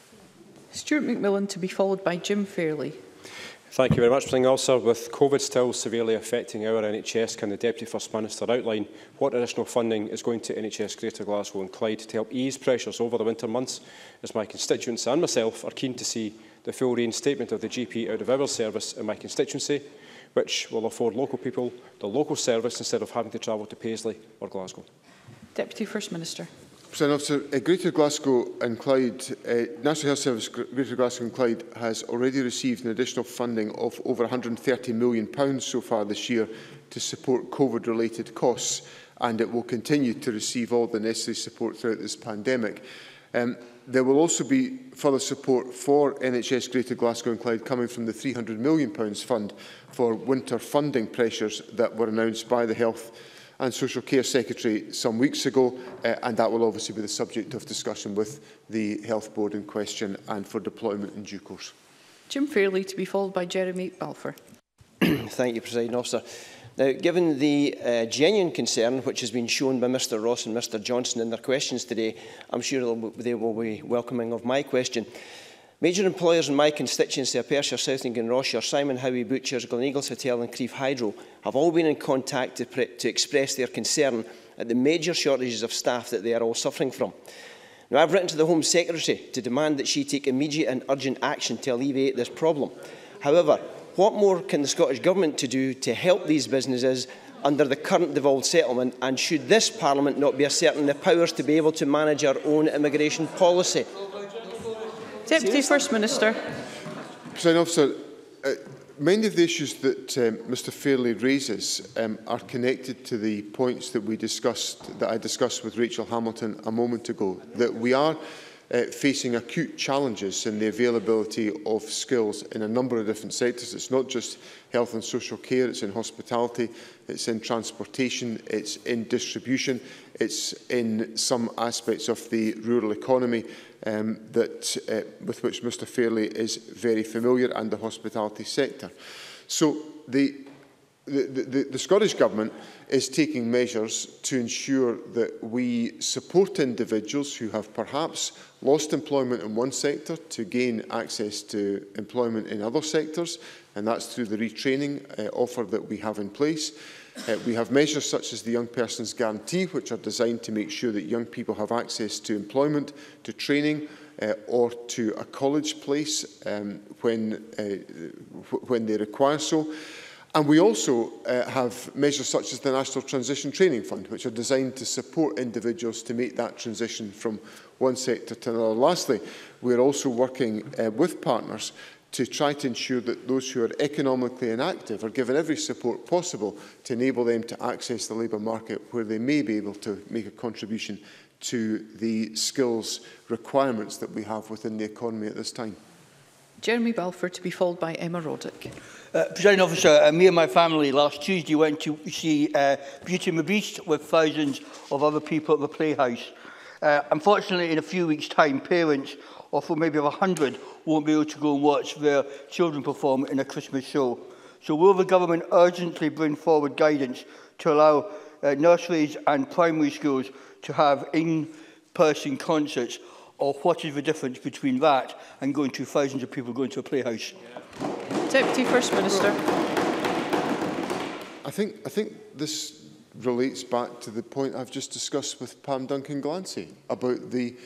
Stuart McMillan, to be followed by Jim Fairley. Thank you very much, Presiding Officer. With COVID still severely affecting our N H S, can the Deputy First Minister outline what additional funding is going to N H S Greater Glasgow and Clyde to help ease pressures over the winter months, as my constituents and myself are keen to see the full reinstatement of the G P out-of-hours service in my constituency, which will afford local people the local service instead of having to travel to Paisley or Glasgow? Deputy First Minister. President Officer, uh, Greater Glasgow and Clyde, uh, National Health Service Greater Glasgow and Clyde has already received an additional funding of over one hundred and thirty million pounds so far this year to support COVID-related costs, and it will continue to receive all the necessary support throughout this pandemic. Um, there will also be further support for N H S Greater Glasgow and Clyde coming from the three hundred million pounds fund for winter funding pressures that were announced by the Health and Social Care Secretary some weeks ago, uh, and that will obviously be the subject of discussion with the Health Board in question and for deployment in due course. Jim Fairley, to be followed by Jeremy Balfour. Thank you, Presiding Officer. Now, given the uh, genuine concern which has been shown by Mr Ross and Mr Johnson in their questions today, I'm sure they will be welcoming of my question. Major employers in my constituency, Aperture, Southing and Rossshire, Simon Howie Butchers, Gleneagles Hotel and Crieff Hydro, have all been in contact to, to express their concern at the major shortages of staff that they are all suffering from. Now, I've written to the Home Secretary to demand that she take immediate and urgent action to alleviate this problem. However, what more can the Scottish Government to do to help these businesses under the current devolved settlement, and should this Parliament not be asserting the powers to be able to manage our own immigration policy? Deputy Seriously? First Minister. President Officer, uh, many of the issues that um, Mr Fairley raises um, are connected to the points that we discussed, that I discussed with Rachel Hamilton a moment ago, that we are uh, facing acute challenges in the availability of skills in a number of different sectors. It's not just health and social care, it's in hospitality, it's in transportation, it's in distribution, it's in some aspects of the rural economy um, that, uh, with which Mr Fairley is very familiar, and the hospitality sector. So the, the, the, the Scottish Government is taking measures to ensure that we support individuals who have perhaps lost employment in one sector to gain access to employment in other sectors, and that's through the retraining uh, offer that we have in place. Uh, we have measures such as the Young Persons Guarantee, which are designed to make sure that young people have access to employment, to training, uh, or to a college place um, when, uh, when they require so. And we also uh, have measures such as the National Transition Training Fund, which are designed to support individuals to make that transition from one sector to another. Lastly, we are also working uh, with partners to try to ensure that those who are economically inactive are given every support possible to enable them to access the labour market, where they may be able to make a contribution to the skills requirements that we have within the economy at this time. Jeremy Balfour, to be followed by Emma Roddick. Uh, Presiding Officer, uh, me and my family last Tuesday went to see uh, Beauty and the Beast with thousands of other people at the Playhouse. Uh, unfortunately, in a few weeks' time, parents, or for maybe a hundred, won't be able to go and watch their children perform in a Christmas show. So will the government urgently bring forward guidance to allow uh, nurseries and primary schools to have in-person concerts, or what is the difference between that and going to thousands of people going to a playhouse? Deputy First Minister. I think, I think this relates back to the point I've just discussed with Pam Duncan-Glancy about the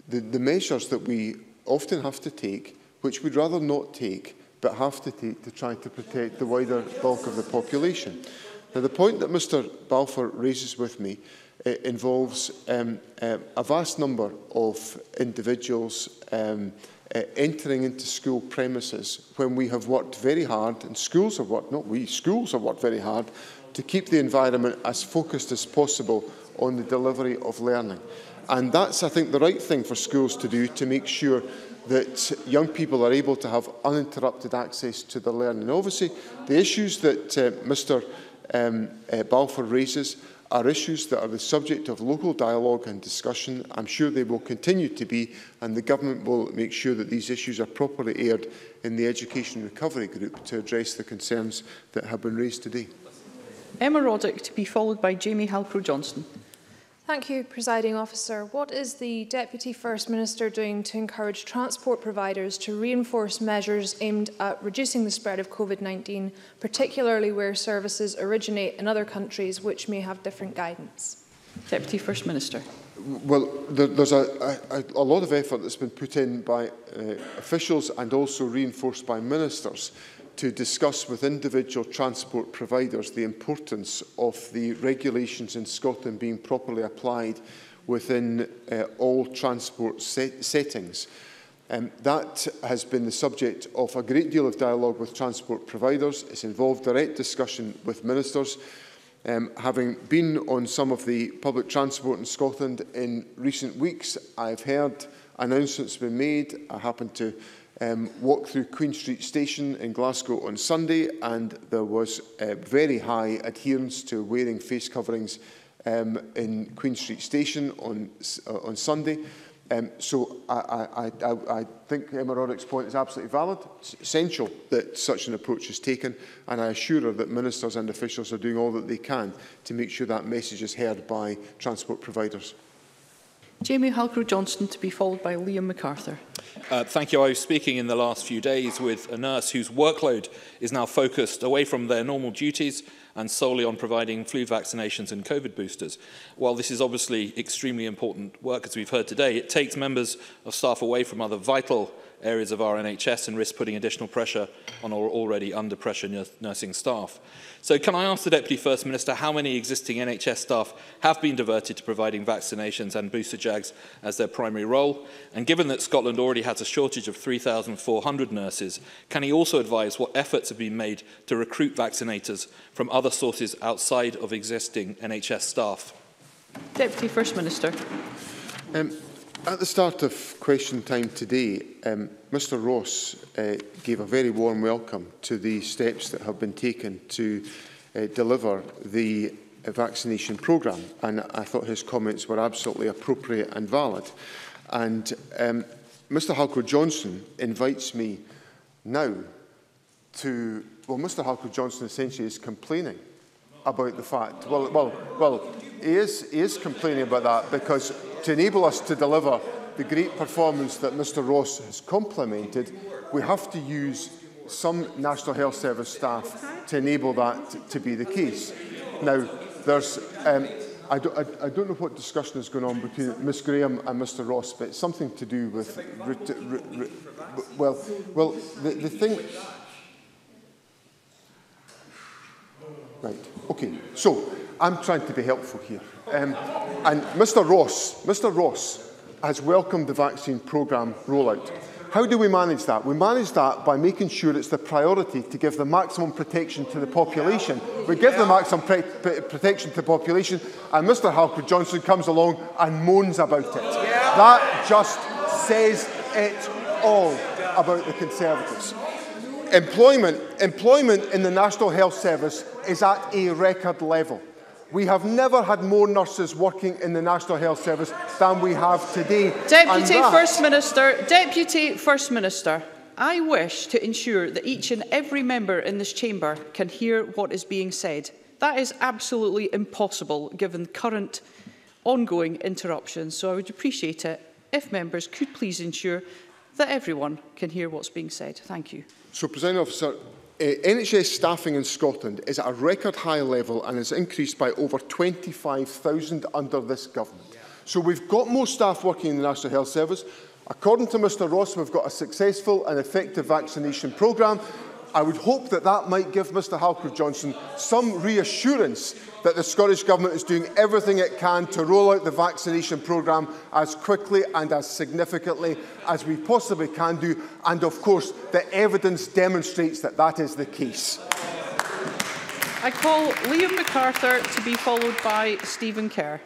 the, the measures that we often have to take, which we'd rather not take, but have to take to try to protect the wider bulk of the population. Now, the point that Mr Balfour raises with me uh, involves um, uh, a vast number of individuals um, uh, entering into school premises when we have worked very hard, and schools have worked, not we, schools have worked very hard to keep the environment as focused as possible on the delivery of learning. And that's, I think, the right thing for schools to do, to make sure that young people are able to have uninterrupted access to their learning. Obviously, the issues that uh, Mr um, uh, Balfour raises are issues that are the subject of local dialogue and discussion. I'm sure they will continue to be, and the Government will make sure that these issues are properly aired in the Education Recovery Group to address the concerns that have been raised today. Emma Roddick, to be followed by Jamie Halcrow-Johnson. Thank you, Presiding Officer. What is the Deputy First Minister doing to encourage transport providers to reinforce measures aimed at reducing the spread of COVID nineteen, particularly where services originate in other countries which may have different guidance? Deputy First Minister. Well, there, there's a, a, a lot of effort that's been put in by uh, officials and also reinforced by ministers to discuss with individual transport providers the importance of the regulations in Scotland being properly applied within uh, all transport set settings. Um, that has been the subject of a great deal of dialogue with transport providers. It's involved direct discussion with ministers. Um, having been on some of the public transport in Scotland in recent weeks, I've heard announcements been made. I happened to Um, walked through Queen Street Station in Glasgow on Sunday, and there was uh, very high adherence to wearing face coverings um, in Queen Street Station on, uh, on Sunday. Um, so I, I, I, I think Emma Roddick's point is absolutely valid. It's essential that such an approach is taken, and I assure her that ministers and officials are doing all that they can to make sure that message is heard by transport providers. Jamie Halcrow-Johnson, to be followed by Liam MacArthur. Uh, thank you. I was speaking in the last few days with a nurse whose workload is now focused away from their normal duties and solely on providing flu vaccinations and COVID boosters. While this is obviously extremely important work, as we've heard today, it takes members of staff away from other vital areas of our N H S and risks putting additional pressure on our already under pressure nursing staff. So can I ask the Deputy First Minister how many existing N H S staff have been diverted to providing vaccinations and booster jags as their primary role? And given that Scotland already has a shortage of three thousand four hundred nurses, can he also advise what efforts have been made to recruit vaccinators from other sources outside of existing N H S staff? Deputy First Minister. Um, At the start of question time today, um, Mr Ross uh, gave a very warm welcome to the steps that have been taken to uh, deliver the uh, vaccination programme, and I thought his comments were absolutely appropriate and valid. And um, Mr Halcrow-Johnson invites me now to, well, Mr Halcrow-Johnson essentially is complaining about the fact, well, well, well, he is, he is complaining about that because to enable us to deliver the great performance that Mr Ross has complimented, we have to use some National Health Service staff to enable that to be the case. Now, there's, um, I, don't, I, I don't know what discussion is going on between Miz Graham and Mr Ross, but it's something to do with, well, well, the, the thing. Right, okay, so I'm trying to be helpful here. Um, and Mr Ross, Mr Ross has welcomed the vaccine programme rollout. How do we manage that? We manage that by making sure it's the priority to give the maximum protection to the population. We give the maximum pre pre protection to the population, and Mr Halcrow-Johnson comes along and moans about it. That just says it all about the Conservatives. Employment, employment in the National Health Service is at a record level. We have never had more nurses working in the National Health Service than we have today. Deputy that... First Minister, Deputy First Minister, I wish to ensure that each and every member in this chamber can hear what is being said. That is absolutely impossible given current ongoing interruptions, so I would appreciate it if members could please ensure that everyone can hear what's being said. Thank you. So, Presiding Officer, uh, N H S staffing in Scotland is at a record high level and has increased by over twenty-five thousand under this government. So we've got more staff working in the National Health Service. According to Mr Ross, we've got a successful and effective vaccination programme. I would hope that that might give Mr Halcroft-Johnson some reassurance that the Scottish Government is doing everything it can to roll out the vaccination programme as quickly and as significantly as we possibly can do. And of course, the evidence demonstrates that that is the case. I call Liam MacArthur to be followed by Stephen Kerr.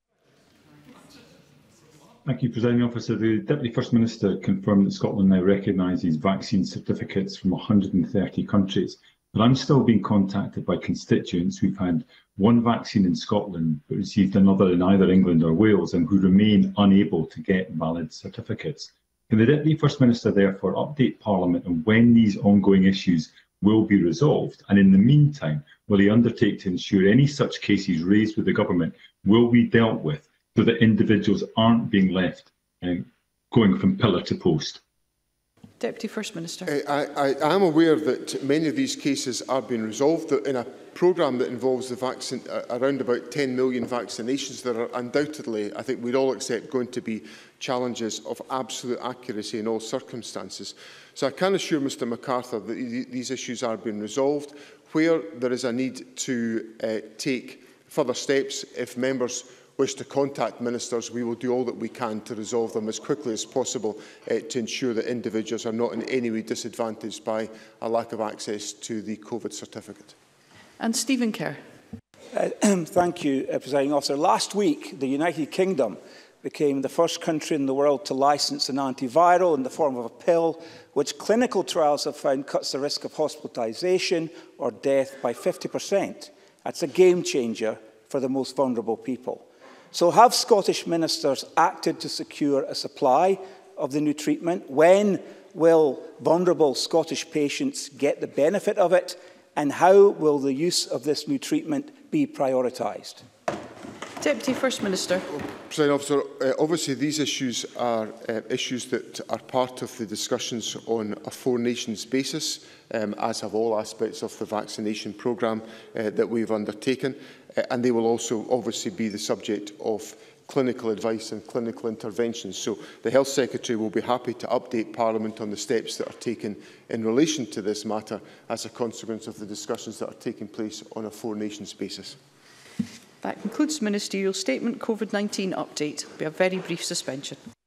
Thank you, Presiding Officer. The Deputy First Minister confirmed that Scotland now recognises vaccine certificates from one hundred and thirty countries. But I'm still being contacted by constituents who've had one vaccine in Scotland but received another in either England or Wales and who remain unable to get valid certificates. Can the Deputy First Minister therefore update Parliament on when these ongoing issues will be resolved? And in the meantime, will he undertake to ensure any such cases raised with the Government will be dealt with, so that individuals aren't being left uh, going from pillar to post? Deputy First Minister. I, I, I am aware that many of these cases are being resolved. In a programme that involves the vaccine, uh, around about ten million vaccinations, there are undoubtedly, I think we'd all accept, going to be challenges of absolute accuracy in all circumstances. So I can assure Mr MacArthur that these issues are being resolved. Where there is a need to uh, take further steps, if members wish to contact ministers, we will do all that we can to resolve them as quickly as possible uh, to ensure that individuals are not in any way disadvantaged by a lack of access to the COVID certificate. And Stephen Kerr. Uh, thank you, uh, Presiding Officer. Last week, the United Kingdom became the first country in the world to licence an antiviral in the form of a pill, which clinical trials have found cuts the risk of hospitalisation or death by fifty percent. That's a game changer for the most vulnerable people. So have Scottish ministers acted to secure a supply of the new treatment? When will vulnerable Scottish patients get the benefit of it? And how will the use of this new treatment be prioritised? Deputy First Minister. Presiding Officer, uh, obviously these issues are uh, issues that are part of the discussions on a Four Nations basis, um, as have all aspects of the vaccination programme uh, that we've undertaken. Uh, and they will also obviously be the subject of clinical advice and clinical interventions. So the Health Secretary will be happy to update Parliament on the steps that are taken in relation to this matter as a consequence of the discussions that are taking place on a Four Nations basis. That concludes the Ministerial Statement. COVID nineteen update. It will be a very brief suspension.